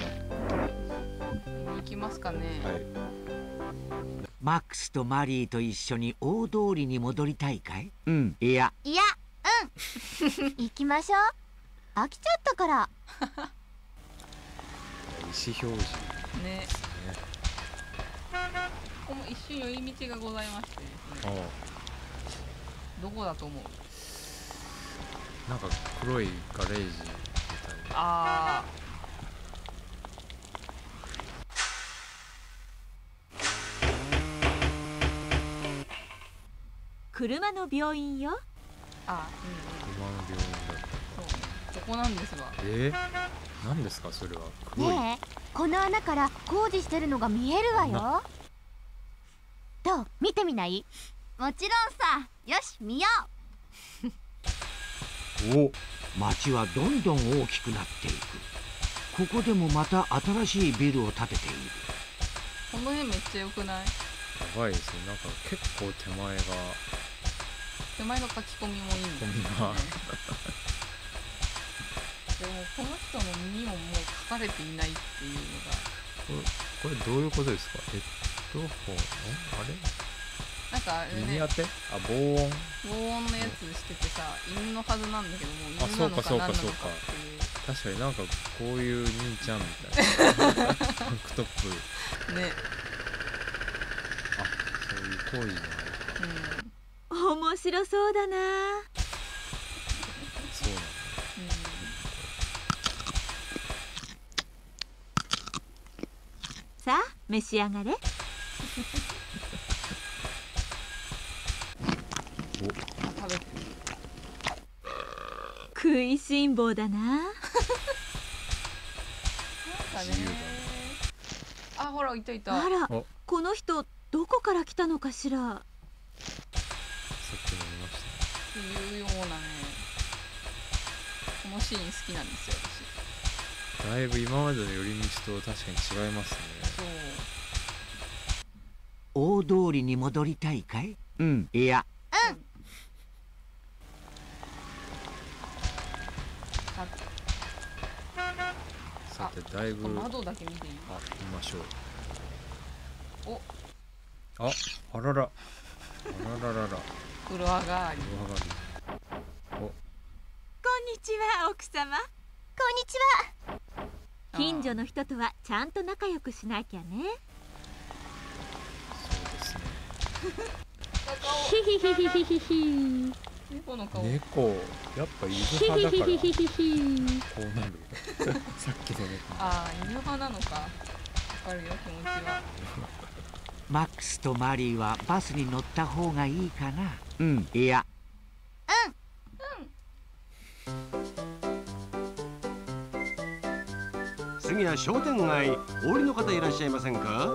見に行きますかね。 はい。 マックスとマリーと一緒に大通りに戻りたいかい？うん、いやいや、うん行きましょう。飽きちゃったから。 意思表示ね。 ですね。 ここも一瞬寄り道がございましてですね。 ああ、 どこだと思う？ なんか黒いガレージみたいな。 ああ。 車の病院よ。 あ、 車の病院だった。 そう、そこなんですわ。 えー、何ですかそれは。黒い。 ねえ、この穴から工事してるのが見えるわよ。どう？見てみない？もちろんさ。よし、見よう。お、街はどんどん大きくなっていく。ここでもまた新しいビルを建てている。 この辺めっちゃ良くない？ やばいですね。なんか結構手前が。 手前の書き込みもいいんだよね。でもこの人の耳ももう書かれていないっていうのが。 これ、これどういうことですか？ヘッドホン？あれ？ なんかあれね。 耳当て？あ、防音。 防音のやつしててさ、犬のはずなんだけども、犬なのか何なのかっていう。 確かになんかこういう兄ちゃんみたいな。タンクトップ。 ね。 あ、そういう行為なのか。 うん。面白そうだな。 そうなの。 さあ、召し上がれ。 食べてる。 食いしん坊だな。なんかね。あ、ほらいたいた。 あら、この人どこから来たのかしら。 さっきも見ました。 っていうようなね。このシーン好きなんですよ私。 だいぶ今までの寄り道と確かに違いますね。 そう。大通りに戻りたいかい？うん、いや。 うん。 さてだいぶ。 窓だけ見ていい？ あ、見ましょう。 お。 あ、あらら。あらららら。 風呂上がり。 風呂上がり。お。 こんにちは、奥様。 こんにちは。 近所の人とはちゃんと仲良くしなきゃね。 そうですね。 ヒヒヒヒヒヒヒ。 猫の顔。 猫、やっぱ犬派だから。こうなる。さっきの猫。 ああ、犬派なのか。わかるよ、気持ちは。 マックスとマリーはバスに乗った方がいいかな。うん、いや。 うん。 次は商店街。お降りの方いらっしゃいませんか？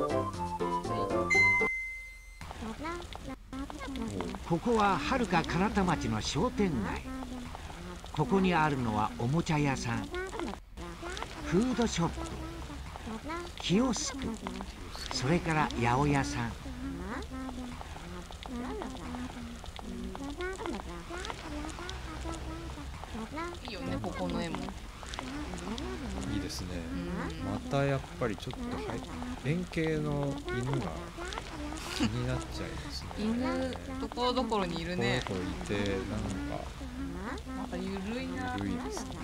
ここははるか彼方町の商店街。ここにあるのはおもちゃ屋さん、フードショップ、キオスク、それから八百屋さん。 いいよね、ここの絵も。 いいですね。またやっぱりちょっとはい円形の犬が気になっちゃいますね。 犬ところどころにいるね。 ところいて、なんかまたゆるいな。 ゆるいですね。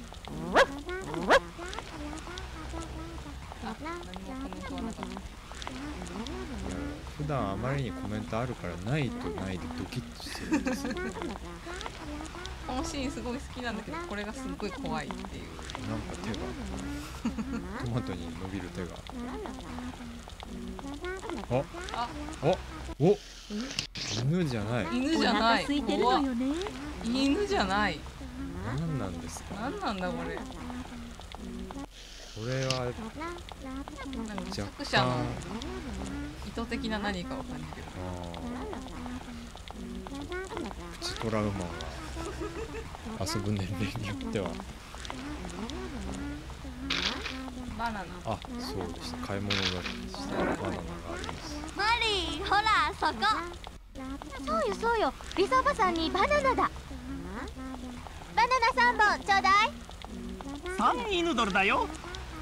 あ、何もコメントはなかった。いや、 普段あまりにコメントあるからないとないでドキッとするんですよ。 このシーンすごい好きなんだけど、これがすっごい怖いっていう。 なんか手がトマトに伸びる手が。あ、 あ、 お、お、犬じゃない。 犬じゃない。 お腹空いてるのよね。 犬じゃない。 何なんですか。 何なんだこれ。 これはなんか作者の意図的な何かを感じる。 プチトラウマが遊ぶ年齢によっては。 バナナ。 あ、そうでした。買い物がしたバナナがあります。 マリー、ほらそこ。そうよそうよ、リサおばさんにバナナだ。バナナさんぼんちょうだい。 サニーヌードルだよ。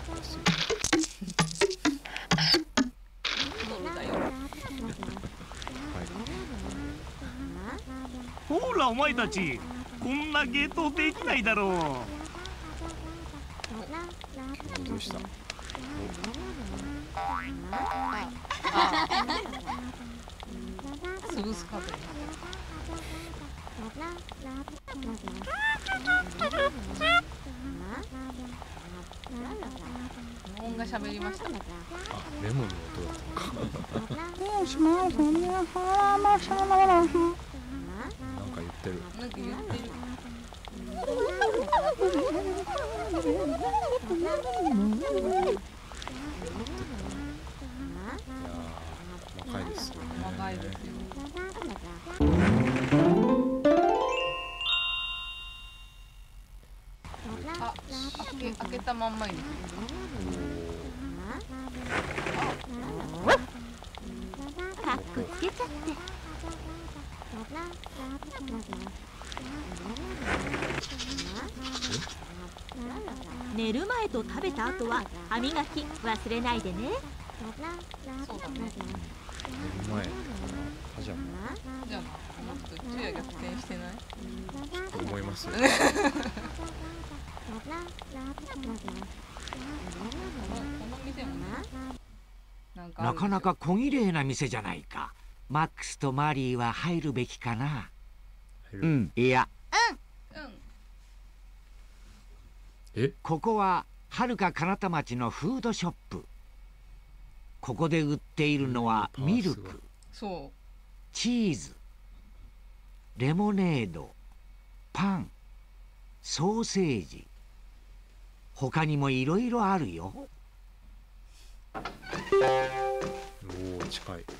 ほらお前たち、こんなゲートできないだろう。 どうした。 潰すかと。音が喋りました。あ、 レモンの音だったのか。なんか言ってる。 なんか言ってる。 細かいですよね。 細かいですよ。あ、開け開けたまんまに。 カッコつけちゃって。寝る前と食べた後は歯磨き忘れないでね。 そうだね。 寝る前パジャマ。 じゃあこの人昼夜逆転してない？ と思いますよ。この店もね。なんかなかなか小綺麗な店じゃないか。マックスとマリーは入るべきかな。うん、いや。 うん。うん。 え？ ここは遥か彼方町のフードショップ。ここで売っているのはミルク、 そう、 チーズ、レモネード、パン、ソーセージ、他にもいろいろあるよ。 おお、近い。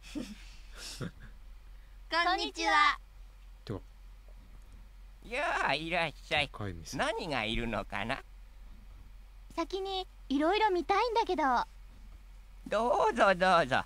こんにちは。 てか、 やあ、いらっしゃい。 近い店。 何がいるのかな。 先にいろいろ見たいんだけど。 どうぞどうぞ。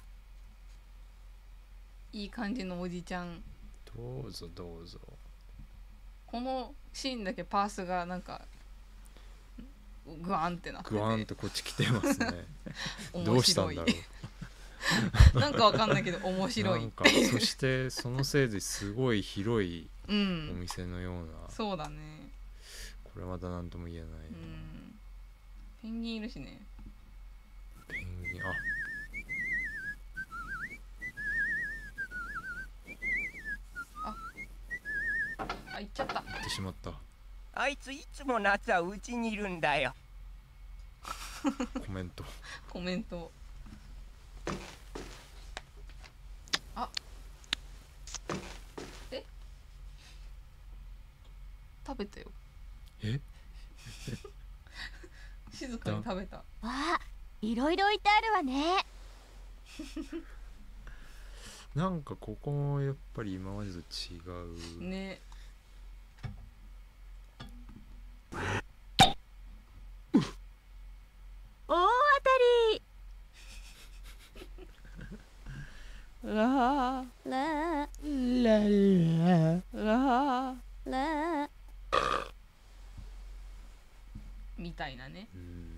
いい感じのおじちゃん。 どうぞどうぞ。 このシーンだけパースがなんかグワンってなってて、 グワンってこっち来てますね。どうしたんだろう。なんかわかんないけど面白い。 なんかそしてそのせいですごい広いお店のような。うん、 そうだね。 これまた何とも言えない。うん、 ペンギンいるしね。 ペンギン、あ。 あ、行っちゃった。 行ってしまった。 あいついつも夏はうちにいるんだよ。 コメント。 コメント。あ。え。食べたよ。 え。 静かに食べた。わあ、いろいろ置いてあるわね。 なんかここもやっぱり今までと違うね。 大当たり。 ラララララみたいなね。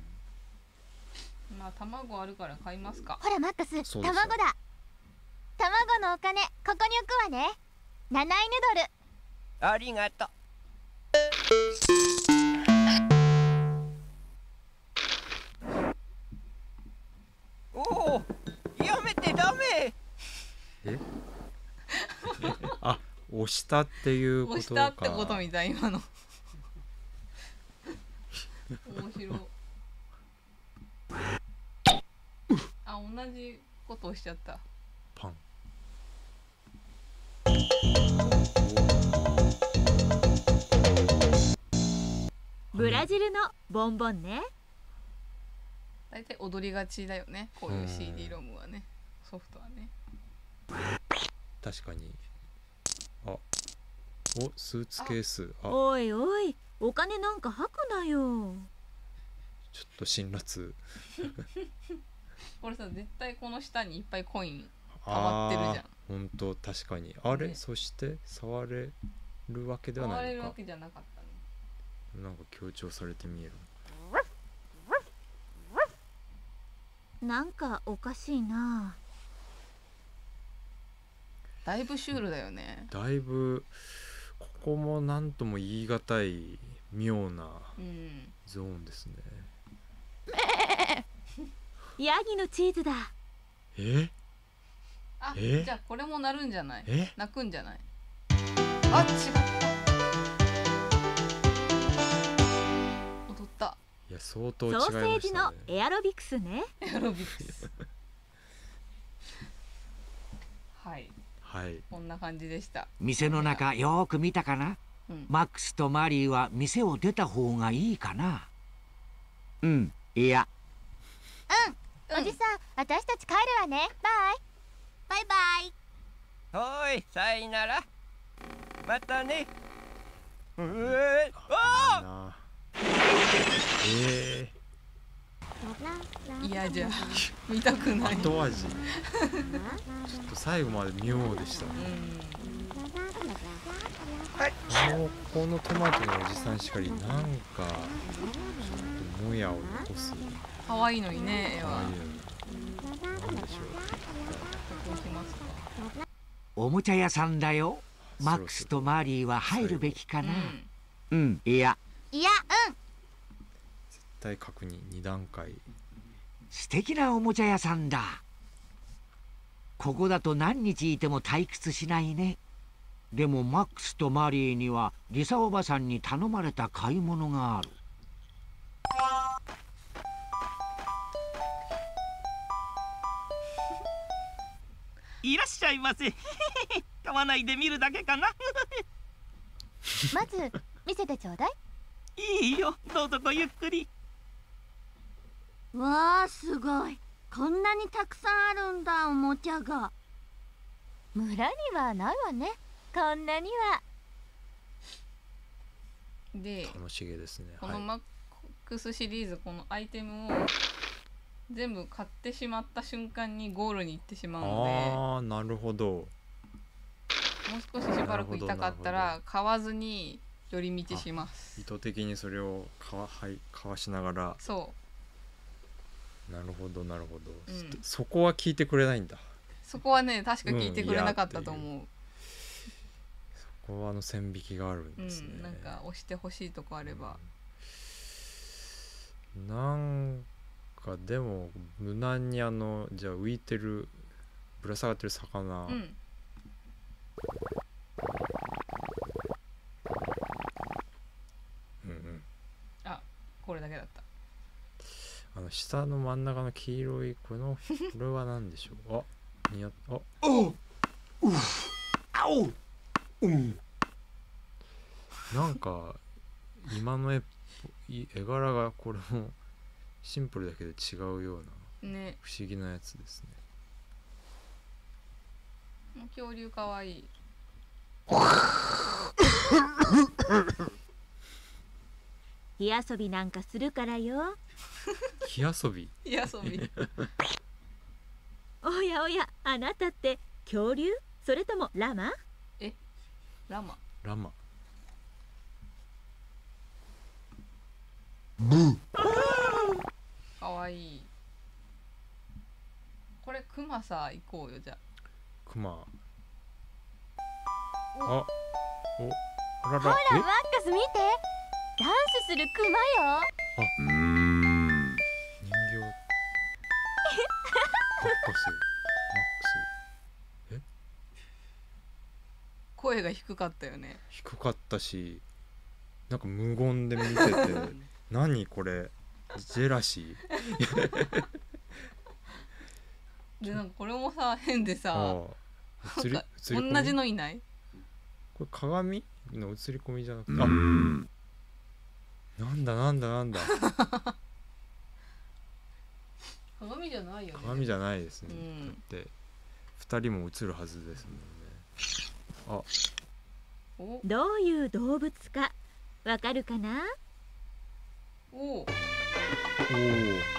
まあ卵あるから買いますか。 ほらマックス、卵だ。卵のお金ここに置くわね。ナナイヌドル。 ありがとう。おお、やめてダメ。 えあ、押したっていうことか。 押したってことみたい今の。面白い。あ、同じことをしちゃった。パン。 ラ汁のボンボンね。 大体踊りがちだよね、こういう シーディー ロムはね、ソフトはね。 確かに。あ、お、スーツケース。あ、 おいおい、お金なんか吐くなよ。 ちょっと辛辣。 これさ、絶対この下にいっぱいコイン溜まってるじゃん。 本当確かに。あれ、 ね、 そして触れるわけではないのか。 触れるわけじゃなかったね。 なんか強調されて見える。 なんかおかしいな。 だいぶシュールだよね。 だいぶここも何とも言い難い妙なゾーンですね。 ヤギのチーズだ。 え？ あ、 え？ じゃあこれも鳴るんじゃない？ え？ 鳴くんじゃない？あ、違った。踊った。 いや、相当違いましたね。 ソーセージのエアロビクスね。 エアロビクス。はい。 はい。 こんな感じでした。 店の中よーく見たかな、うん、マックスとマリーは店を出た方がいいかな。うん、いや。 うん、おじさん、私たち帰るわね。バイ。バイバイ。おい、さいなら。またね。うえ、ああ。ええ。嫌じゃ。見たくない。 後味。ちょっと最後まで妙でしたね。もうこのトマトのおじさんしかり、なんかちょっともやを残す。 可愛いのにね、絵は。 なんでしょう。おもちゃ屋さんだよ。マックスとマリーは入るべきかな。うん、うん、いや。 いや、うん。 絶対確認に段階。 素敵なおもちゃ屋さんだ。ここだと何日いても退屈しないね。でもマックスとマリーにはリサおばさんに頼まれた買い物がある。 いらっしゃいませ。買わないで見るだけかな。 まず見せてちょうだい。 いいよ、どうぞごゆっくり。 わあ、すごい。こんなにたくさんあるんだ、おもちゃが。村にはないわね、こんなには。 で、 楽しげですね。 このマックスシリーズ、このアイテムを全部買ってしまった瞬間にゴールに行ってしまうので、 ああ、なるほど。もう少ししばらく痛かったら買わずに寄り道します。 意図的にそれをかわ、はい、かわしながら。 そう。 なるほどなるほど、 うん、 そこは聞いてくれないんだ。 そこはね、確か聞いてくれなかったと思う。うん、 そこはあの線引きがあるんですね。 うん、なんか押してほしいとこあれば。 うん、なんかでも無難にあのじゃあ浮いてるぶら下がってる魚。うん、うんうん。 あ、これだけだった。 あの下の真ん中の黄色いこのこれは何でしょう。あ、にやあ、 おう、うあおう、うん。 なんか今の絵絵柄がこれもシンプルだけど違うような、ね、不思議なやつですね。恐竜かわいい。 火遊びなんかするからよ。 火遊び。 火遊び。 おやおや、あなたって恐竜？それともラマ？ え、ラマ。 ラマ。 ブー。 かわいい。これクマさ行こうよじゃあ。 クマ。あ、お、あらら。 ほらマックス見て。ダンスするクマよ。あ、 うーん。人形。マックス。マックス。え？ 声が低かったよね。 低かったし、なんか無言で見てて、何これ？ジェラシー。 でなんかこれもさ変でさ、 ああ、映り映り同じのいない？ これ鏡の映り込みじゃなくて、あ。 なんだなんだなんだ。 鏡じゃないよね。 鏡じゃないですね。 うん、 だって二人も映るはずですもんね。 あ、どういう動物かわかるかな？ おお。おお。映像シリーズ。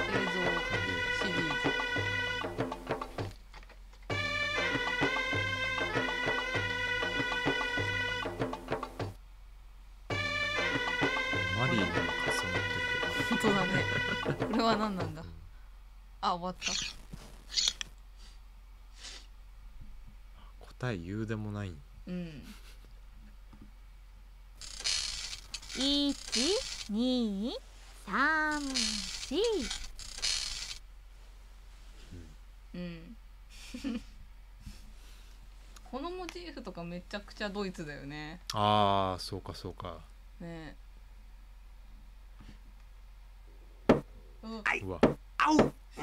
マリーにも重なってるけど。 本当だね。これは何なんだ。あ、終わった。 答え言うでもない。 うん。 いち、に、さん、し。 うん。このモチーフとかめちゃくちゃドイツだよね。 ああ、そうかそうか。 ね。 うわ。 あう。うん。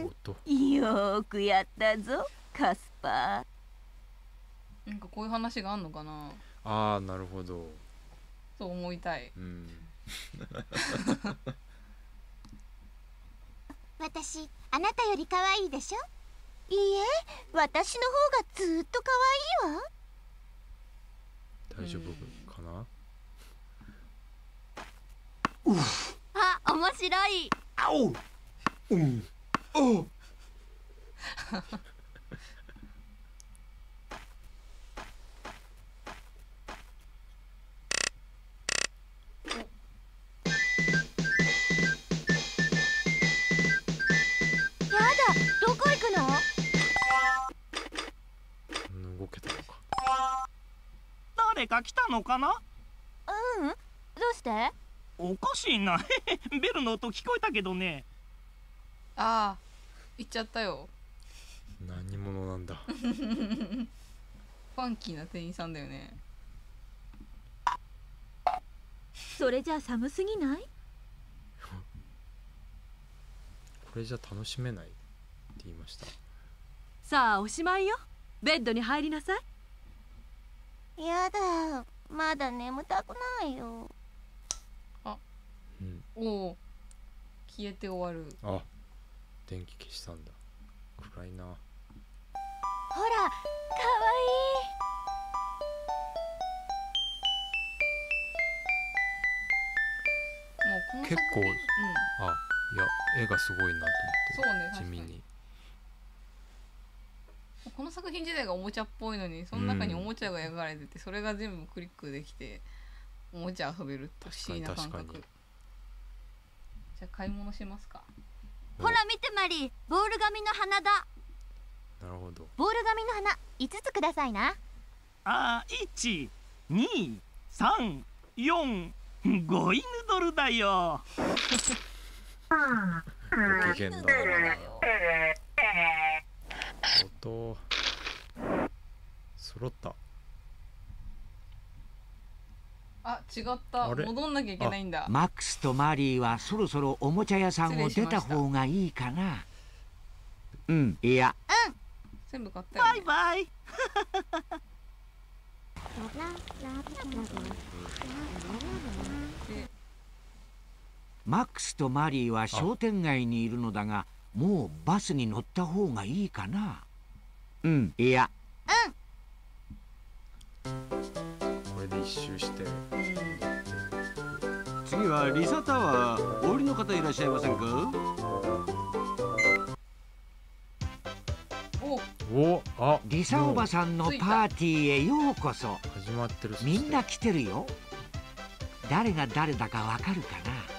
よーくやったぞ、カスパー。なんかこういう話があんのかな。 ああ、なるほど。 そう思いたい。 うん。 私、あなたより可愛いでしょ？いいえ、私の方がずっと可愛いわ。 大丈夫かな？ うあ、面白い。 あおう。うん。おう。 どこ行くの？ 動けたのか。 誰か来たのかな？ うん、どうして？ おかしいな。ベルの音聞こえたけどね。 ああ、行っちゃったよ。 何者なんだ。 ファンキーな店員さんだよね。 それじゃ寒すぎない？ これじゃ楽しめないって言いました。 さあおしまいよ。ベッドに入りなさい。 やだ、まだ眠たくないよ。 あ、 うん、 おお、消えて終わる。 あ、電気消したんだ。暗いな。 ほら、かわいい。もうこの結構、うん、あ、いや、絵がすごいなと思って。 そうね、 地味に。 この作品自体がおもちゃっぽいのに、その中におもちゃが描かれてて、うん、それが全部クリックできておもちゃ遊べるって不思議な感覚。じゃあ買い物しますか。 ほら見てマリー、ボール紙の花だ。 なるほど。 ボール紙の花いつつくださいな。 あ、いち、に、さん、よん、ご犬ドルだよ。 ご機嫌だ。音揃った。 あ、違った。戻んなきゃいけないんだ。 マックスとマリーはそろそろおもちゃ屋さんを出た方がいいかな。うん、いや、 うん、 全部買ったよね。 バイバイ。 マックスとマリーは商店街にいるのだが、もうバスに乗った方がいいかな。うん、いや、 うん。 これで一周して、 次はリサタワー。お降りの方いらっしゃいませんか？ おお、あ、 リサおばさんのパーティーへようこそ。 始まってる。 みんな来てるよ。誰が誰だかわかるか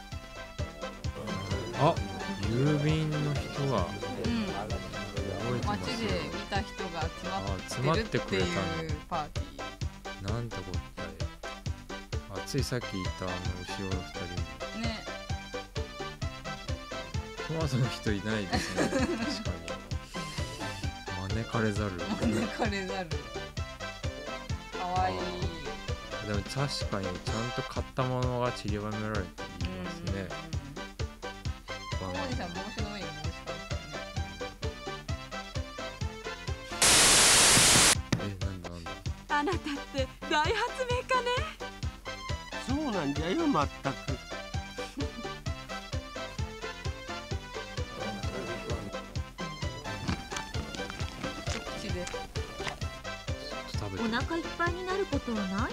な。あ、郵便の人が、 うん、街で見た人が集まってるっていうパーティー。 なんてこったい。あ、ついさっき言ったあの後ろのふたりもね。 トマトの人いないですね。確かに招かれざる。 招かれざる。かわいい。 でも確かにちゃんと買ったものが散りばめられていますね。 おじさん帽子の上に帽子かぶってね。え、なんだなんだ。 あなたって大発明家ね。 そうなんじゃよ、まったく。 お腹いっぱいになることはないのかな。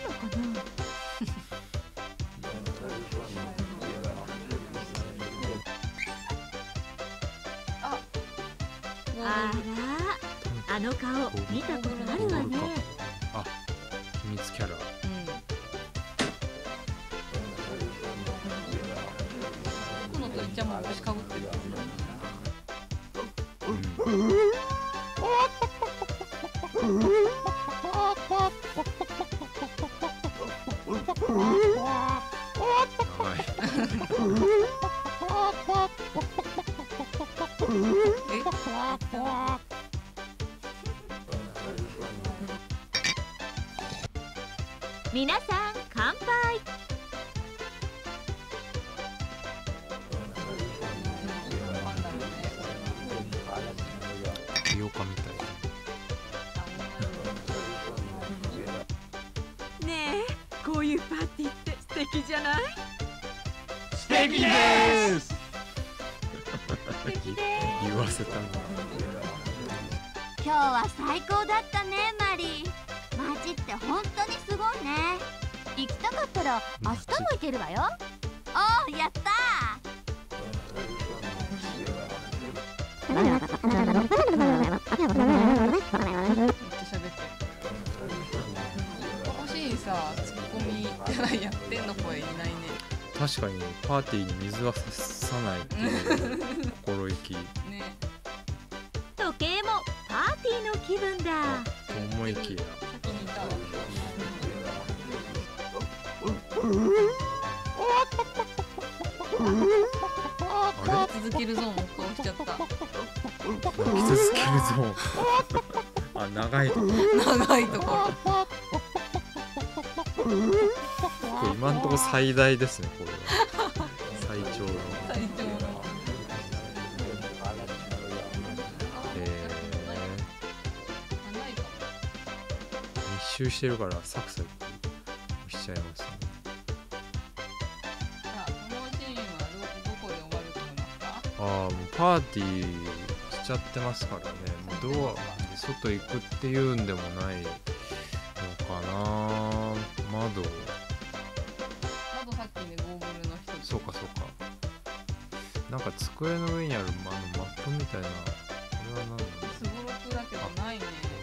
あら、あの顔見たことあるわね。 あ、秘密キャラ。 このといちゃんも帽子かぶってる。 皆さん乾杯。 美容家みたい。 ねえ、こういうパーティーって素敵じゃない？ 素敵です。 言わせたの。 今日は最高だったね、マリー。街って本当にすごいね。行きたかったら明日も行けるわよ。おー、やったー。 めっちゃ喋ってる。欲しいさ、ツッコミじゃないやってんの声いないね。 確かにパーティーに水はささないっていう心意気。ね。 時計もパーティーの気分だ。 と思いきや。 先にいたわ。あれ？続けるゾーンもこうしちゃった。 泣き続けるゾーン。あ、長いところ。 長いところ。 これ今のところ最大ですね、これは。最長の。 最長の。 えー、密集してるからサクサクしちゃいますね。 さあ、このシーンはど、どこで終わると思いますか？ ああ、もうパーティーしちゃってますからね。もうドアで外行くっていうんでもないのかな。窓。 窓さっきね、ゴーグルの人。 そうかそうか。なんか机の上にあるあのマップみたいな。これは何だろう。 すごろくだけどないね。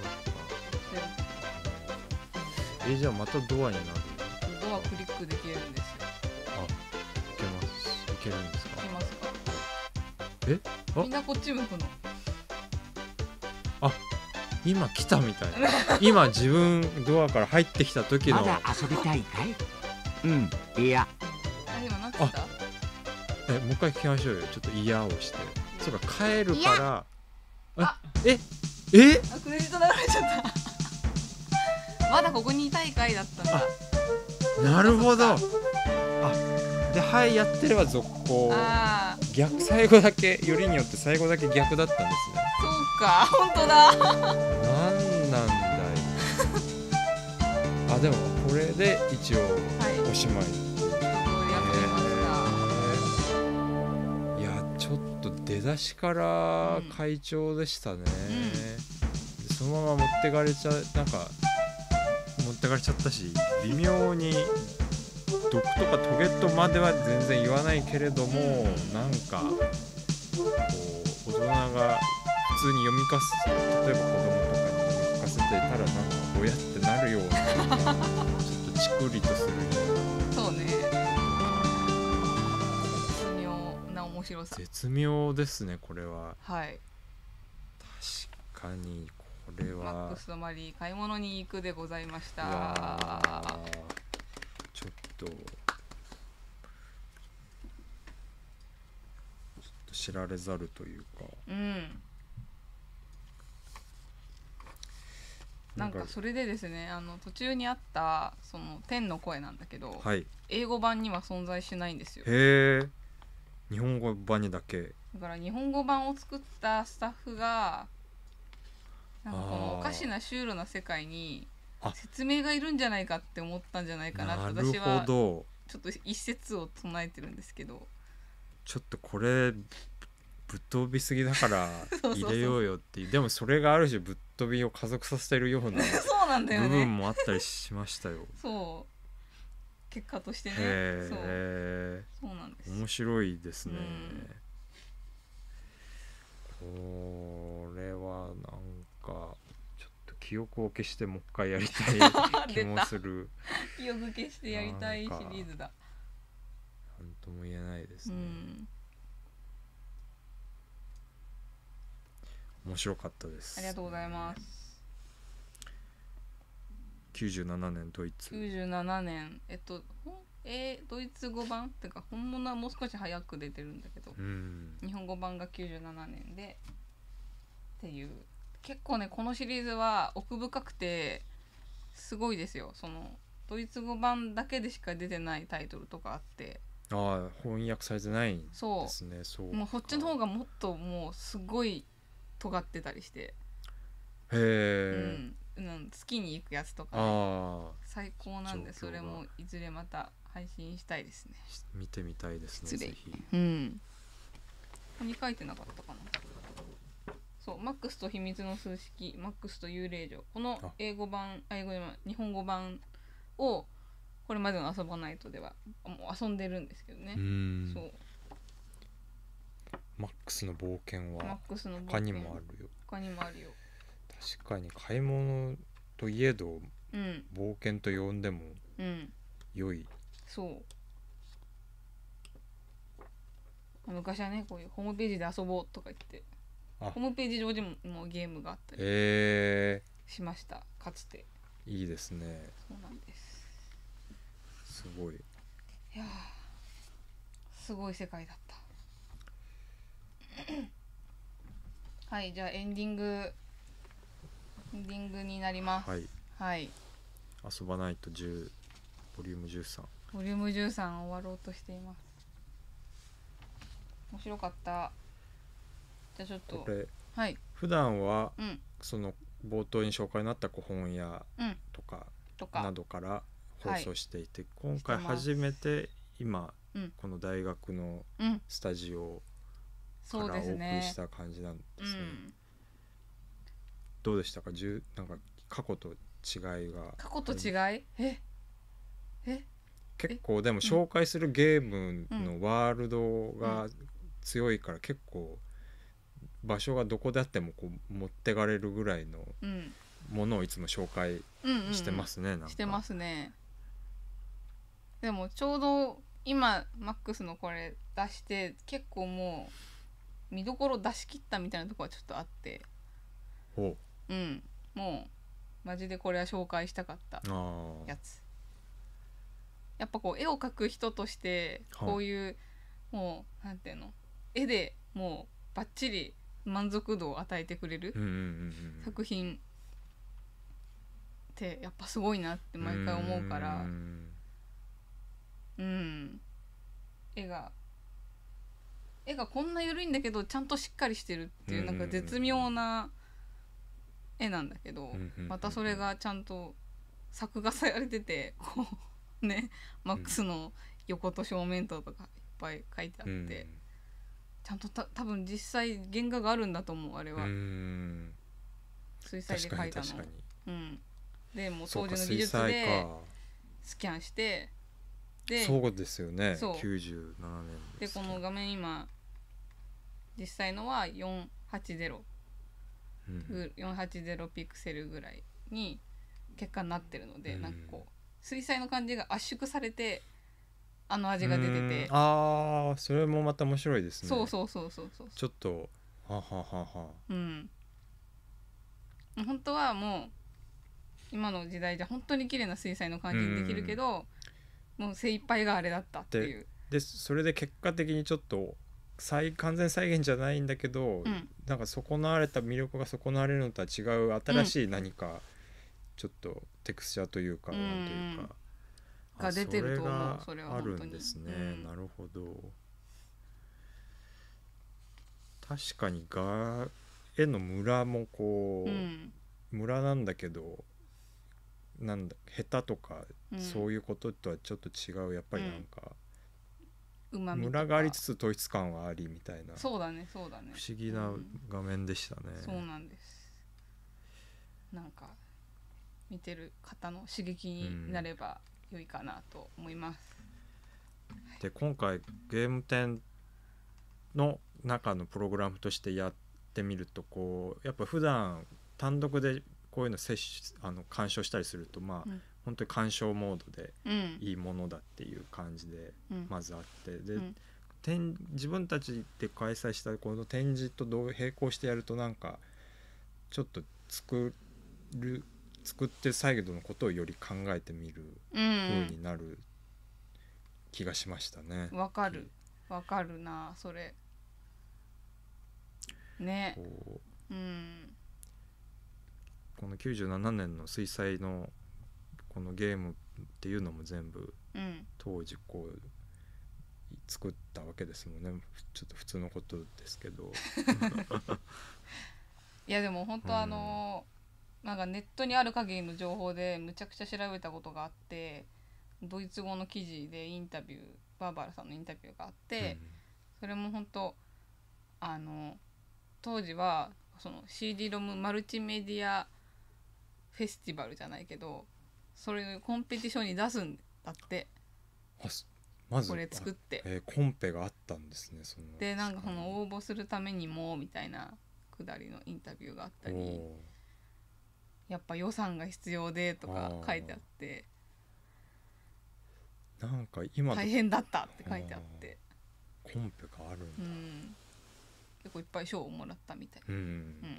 え、じゃあまたドアになる。 ドアクリックできるんですよ。 あ、いけます。いけるんですか。 いけますか。 え？あ、 みんなこっち向くの。 あ、 今来たみたいな。今自分ドアから入ってきた時の。 まだ遊びたいかい？うん、いや。 あ、今なってた？ え、もう一回聞きましょうよ。ちょっと嫌をして。そうか、帰るから。あ、ええあ、クレジット流れちゃったまだここにいたいかいだったんだ。 なるほど。あ、で、はいやってれば続行。 あ逆、最後だけよりによって最後だけ逆だったんですね。 そうか、本当だなんなんだいあ、でもこれで一応おしまい、はい、いや、ちょっと出だしから快調でしたね、うん、でそのまま持ってかれちゃなんか持ってかれちゃったし、微妙に毒とかトゲとまでは全然言わないけれども、なんかこう大人が普通に読みかす、例えば子供とかに読みかせてたらなんか親ってなるようなちょっとチクリとするような、 そうね、絶妙な面白さ、 絶妙ですね、これは。 はい、 確かにこれはマックスとマリー買い物に行くでございました。 ちょっとちょっと知られざるというか、 うん、なんかそれでですね、あの途中にあったその天の声なんだけど、 はい、 英語版には存在しないんですよ。 へえ、日本語版にだけ。 だから日本語版を作ったスタッフがなんかこのおかしなシュールな世界に説明がいるんじゃないかって思ったんじゃないかなって私はちょっと一説を唱えてるんですけど、 ちょっとこれぶっ飛びすぎだから入れようよっていうでもそれがある種ぶっ飛びを加速させてるようなそうそうなんだよね部分もあったりしましたよ。 そう結果としてね。 へそうそうなんです。 面白いですね、 うん、 これはなんかちょっと記憶を消してもう一回やりたい気もする記憶消してやりたいシリーズだ。 なんとも言えないですね、うん、面白かったです。 ありがとうございます。 きゅうじゅうななねんドイツ。 きゅうじゅうななねんえっとえー、ドイツ語版っていうか本物はもう少し早く出てるんだけど、 うん、 日本語版がきゅうじゅうななねんでっていう、結構ねこのシリーズは奥深くてすごいですよ。そのドイツ語版だけでしか出てないタイトルとかあって、 ああ翻訳されてないんですね。そう、 もうそっちの方がもっともうすごい尖ってたりして、 へえ、 うん、月に行くやつとか、 ね、 最高なんで、それもいずれまた配信したいですね。 見てみたいですね。ぜひ。 うん。ここに書いてなかったかな。そう、マックスと秘密の数式、マックスと幽霊女、この英語版、英語版、日本語版をこれまでの遊ばないとではもう遊んでるんですけどね。 うん、 そう。 マックスの冒険はマックスの冒険他にもあるよ。 他にもあるよ。 確かに買い物といえど、 うん、 冒険と呼んでも良い、うん、 そう。昔はねこういうホームページで遊ぼうとか言ってホームページ上でももうゲームがあったりしました、えー、かつて。 いいですね。 そうなんです。 すごい。いやすごい世界だった。はい、じゃあエンディングエンディングになります。 はい、 はい、 遊ばないとじゅうボリュームじゅうさんボリュームじゅうさん終わろうとしています。面白かった。じゃあちょっとこれ、 はい、 普段は、 うん、 その冒頭に紹介になった古本屋とかなどから放送していて、はい、今回初めて今、うん、この大学のスタジオからお送りした感じなんですね。うん、どうでしたか？なんか過去と違いが。 過去と違い？ええ結構でも紹介するゲームのワールドが強いから結構場所がどこであってもこう持ってかれるぐらいのものをいつも紹介してますね。 うんうんうん、なんかしてますね。でもちょうど今マックスのこれ出して結構もう見どころ出し切ったみたいなところはちょっとあって、 ほう、うん、もうマジでこれは紹介したかったやつ。やっぱこう絵を描く人としてこういう、はもうなんていうの絵でもうバッチリ満足度を与えてくれる作品ってやっぱすごいなって毎回思うから、うん、うん、絵が絵がこんな緩いんだけどちゃんとしっかりしてるっていうなんか絶妙な絵なんだけど、またそれがちゃんと作画されててこうねマックスの横と正面ととかいっぱい書いてあって、うん、ちゃんとた多分実際原画があるんだと思うあれは。うん、水彩で描いたの。うん、でもう当時の技術でスキャンしてでそうですよね。きゅうじゅうななねんで、この画面今実際のはよんはちゼロ、うん、よんはちゼロピクセルぐらいに結果になってるので、うん、なんかこう水彩の感じが圧縮されてあの味が出てて、 ああそれもまた面白いですね。 そうそうそうそうそう、 ちょっとはははは、 うん、本当はもう今の時代じゃ本当に綺麗な水彩の感じにできるけど、もう精一杯があれだったっていう。 で, でそれで結果的にちょっと再完全再現じゃないんだけど、うん、なんか損なわれた魅力が損なわれるのとは違う新しい何かちょっとテクスチャーというか、うん、なんというかが出てると思う。 それがあるんですね、うん、なるほど。確かに画絵のムラもこう、うん、ムラなんだけどなんだ下手とか、うん、そういうこととはちょっと違うやっぱりなんか、 うん、 ムラがありつつ統一感はありみたいな。 そうだねそうだね、 不思議な画面でしたね、 うん、そうなんです。なんか見てる方の刺激になれば良いかなと思います。 うん、で今回ゲーム展の中のプログラムとしてやってみるとこうやっぱ普段単独でこういうの摂取あの鑑賞したりするとまあ、うん、本当に鑑賞モードでいいものだっていう感じでまずあって、うん、で、うん展自分たちで開催したこの展示と同並行してやるとなんかちょっと作る作って再度のことをより考えてみる風になる気がしましたね。 わ、うん、かるわかるなそれね。こう、うん、 このきゅうじゅうななねんの水彩のこのゲームっていうのも全部、うん、当時こう作ったわけですもんね。ちょっと普通のことですけどいやでも本当あの、うん、なんかネットにある限りの情報でむちゃくちゃ調べたことがあって、ドイツ語の記事でインタビューバーバラさんのインタビューがあって、うん、それも本当あの当時はその シーディー ロムマルチメディアフェスティバルじゃないけどそれコンペティションに出すんだって。 まずこれ作って、 えー、コンペがあったんですね。そのでなんかその応募するためにもみたいなくだりのインタビューがあったり、やっぱ予算が必要でとか書いてあって、 なんか今大変だったって書いてあって、 コンペがあるんだ、うん、 結構いっぱい賞をもらったみたい、 うんうん、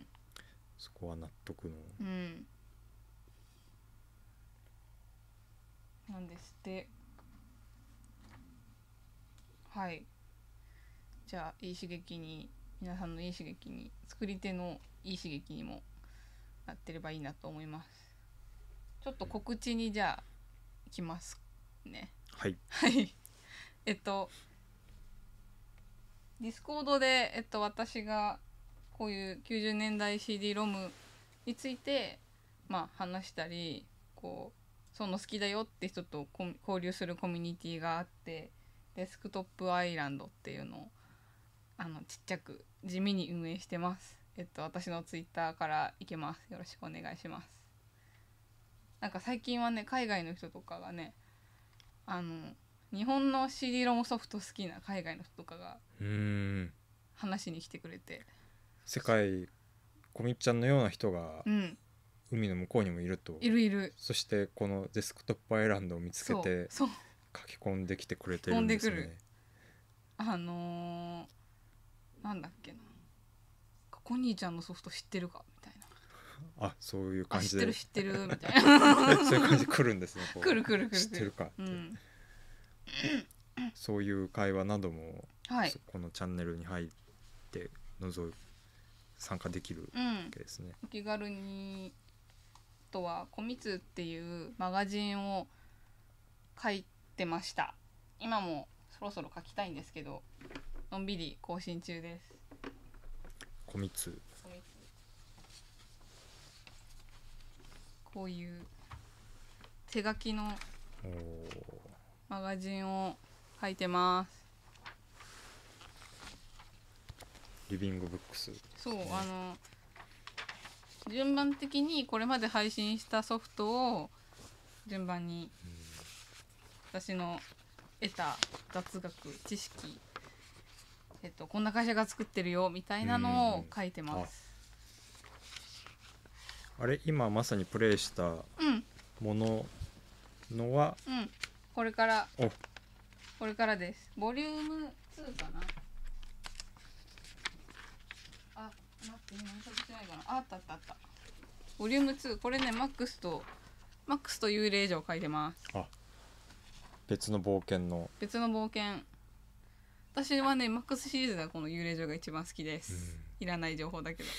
そこは納得の、 うん、なんですって。はい、じゃあいい刺激に皆さんのいい刺激に作り手のいい刺激にもなってればいいなと思います。ちょっと告知にじゃあいきますね。 はいはいえっとディスコードで、えっと、私がこういうきゅうじゅうねんだい シーディー ロムについて、まあ、話したりこうその好きだよって人と交流するコミュニティがあって、デスクトップアイランドっていうのをあのちっちゃく地味に運営してます。えっと私のツイッターから行けます。よろしくお願いします。なんか最近はね海外の人とかがねあの日本の シーディー ロムソフト好きな海外の人とかが話しに来てくれて、 世界コミッちゃんのような人が、うん、海の向こうにもいると。 いるいる。 そしてこのデスクトップアイランドを見つけてそうそう書き込んできてくれてるんですね。 あのー、なんだっけな、コニーちゃんのソフト知ってるかみたいな、あ、そういう感じで知ってる知ってるみたいなそういう感じで来るんですね。 来る来る来る知ってるかって、うん、そういう会話なども、はい、このチャンネルに入って覗い参加できるわけですね、 うん、お気軽に。あとはコミツっていうマガジンを書いてました。今もそろそろ書きたいんですけどのんびり更新中です。 コミツこういう手書きのマガジンを書いてます。 リビングブックス、 そう、あの順番的にこれまで配信したソフトを順番に私の得た雑学知識、えっと、こんな会社が作ってるよみたいなのを書いてます。 あ, あれ今まさにプレイしたもののは、 うん、うん、これからこれからです。ボリュームツーかな。あ、待って今印刷してないかな。あったあったあった。ボリュームツー、これねマックスとマックスと幽霊城書いてます。 あ、別の冒険の別の冒険。私はねマックスシリーズではこの幽霊城が一番好きです、うん、いらない情報だけど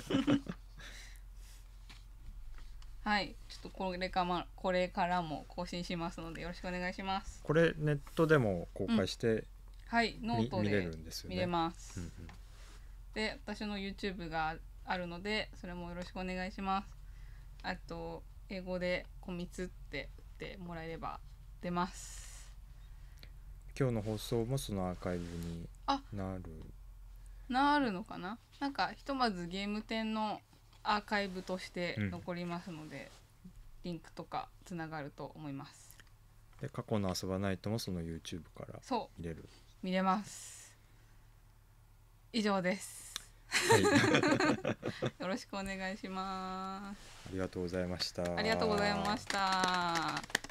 はい、ちょっとこれか、ま、これからも更新しますのでよろしくお願いします。 これネットでも公開して、うん、 はいノートで見れるんですよね。 見れます、うんうん、で私の YouTube があるのでそれもよろしくお願いします。あと英語でコミツって打ってもらえれば出ます。 今日の放送もそのアーカイブになるなるのかな。なんかひとまずゲーム展のアーカイブとして残りますので、 リンクとかつながると思います。 で過去の遊ばないともその YouTube から見れる。 見れます。以上です。 はい、 よろしくお願いします。 ありがとうございました。 ありがとうございました。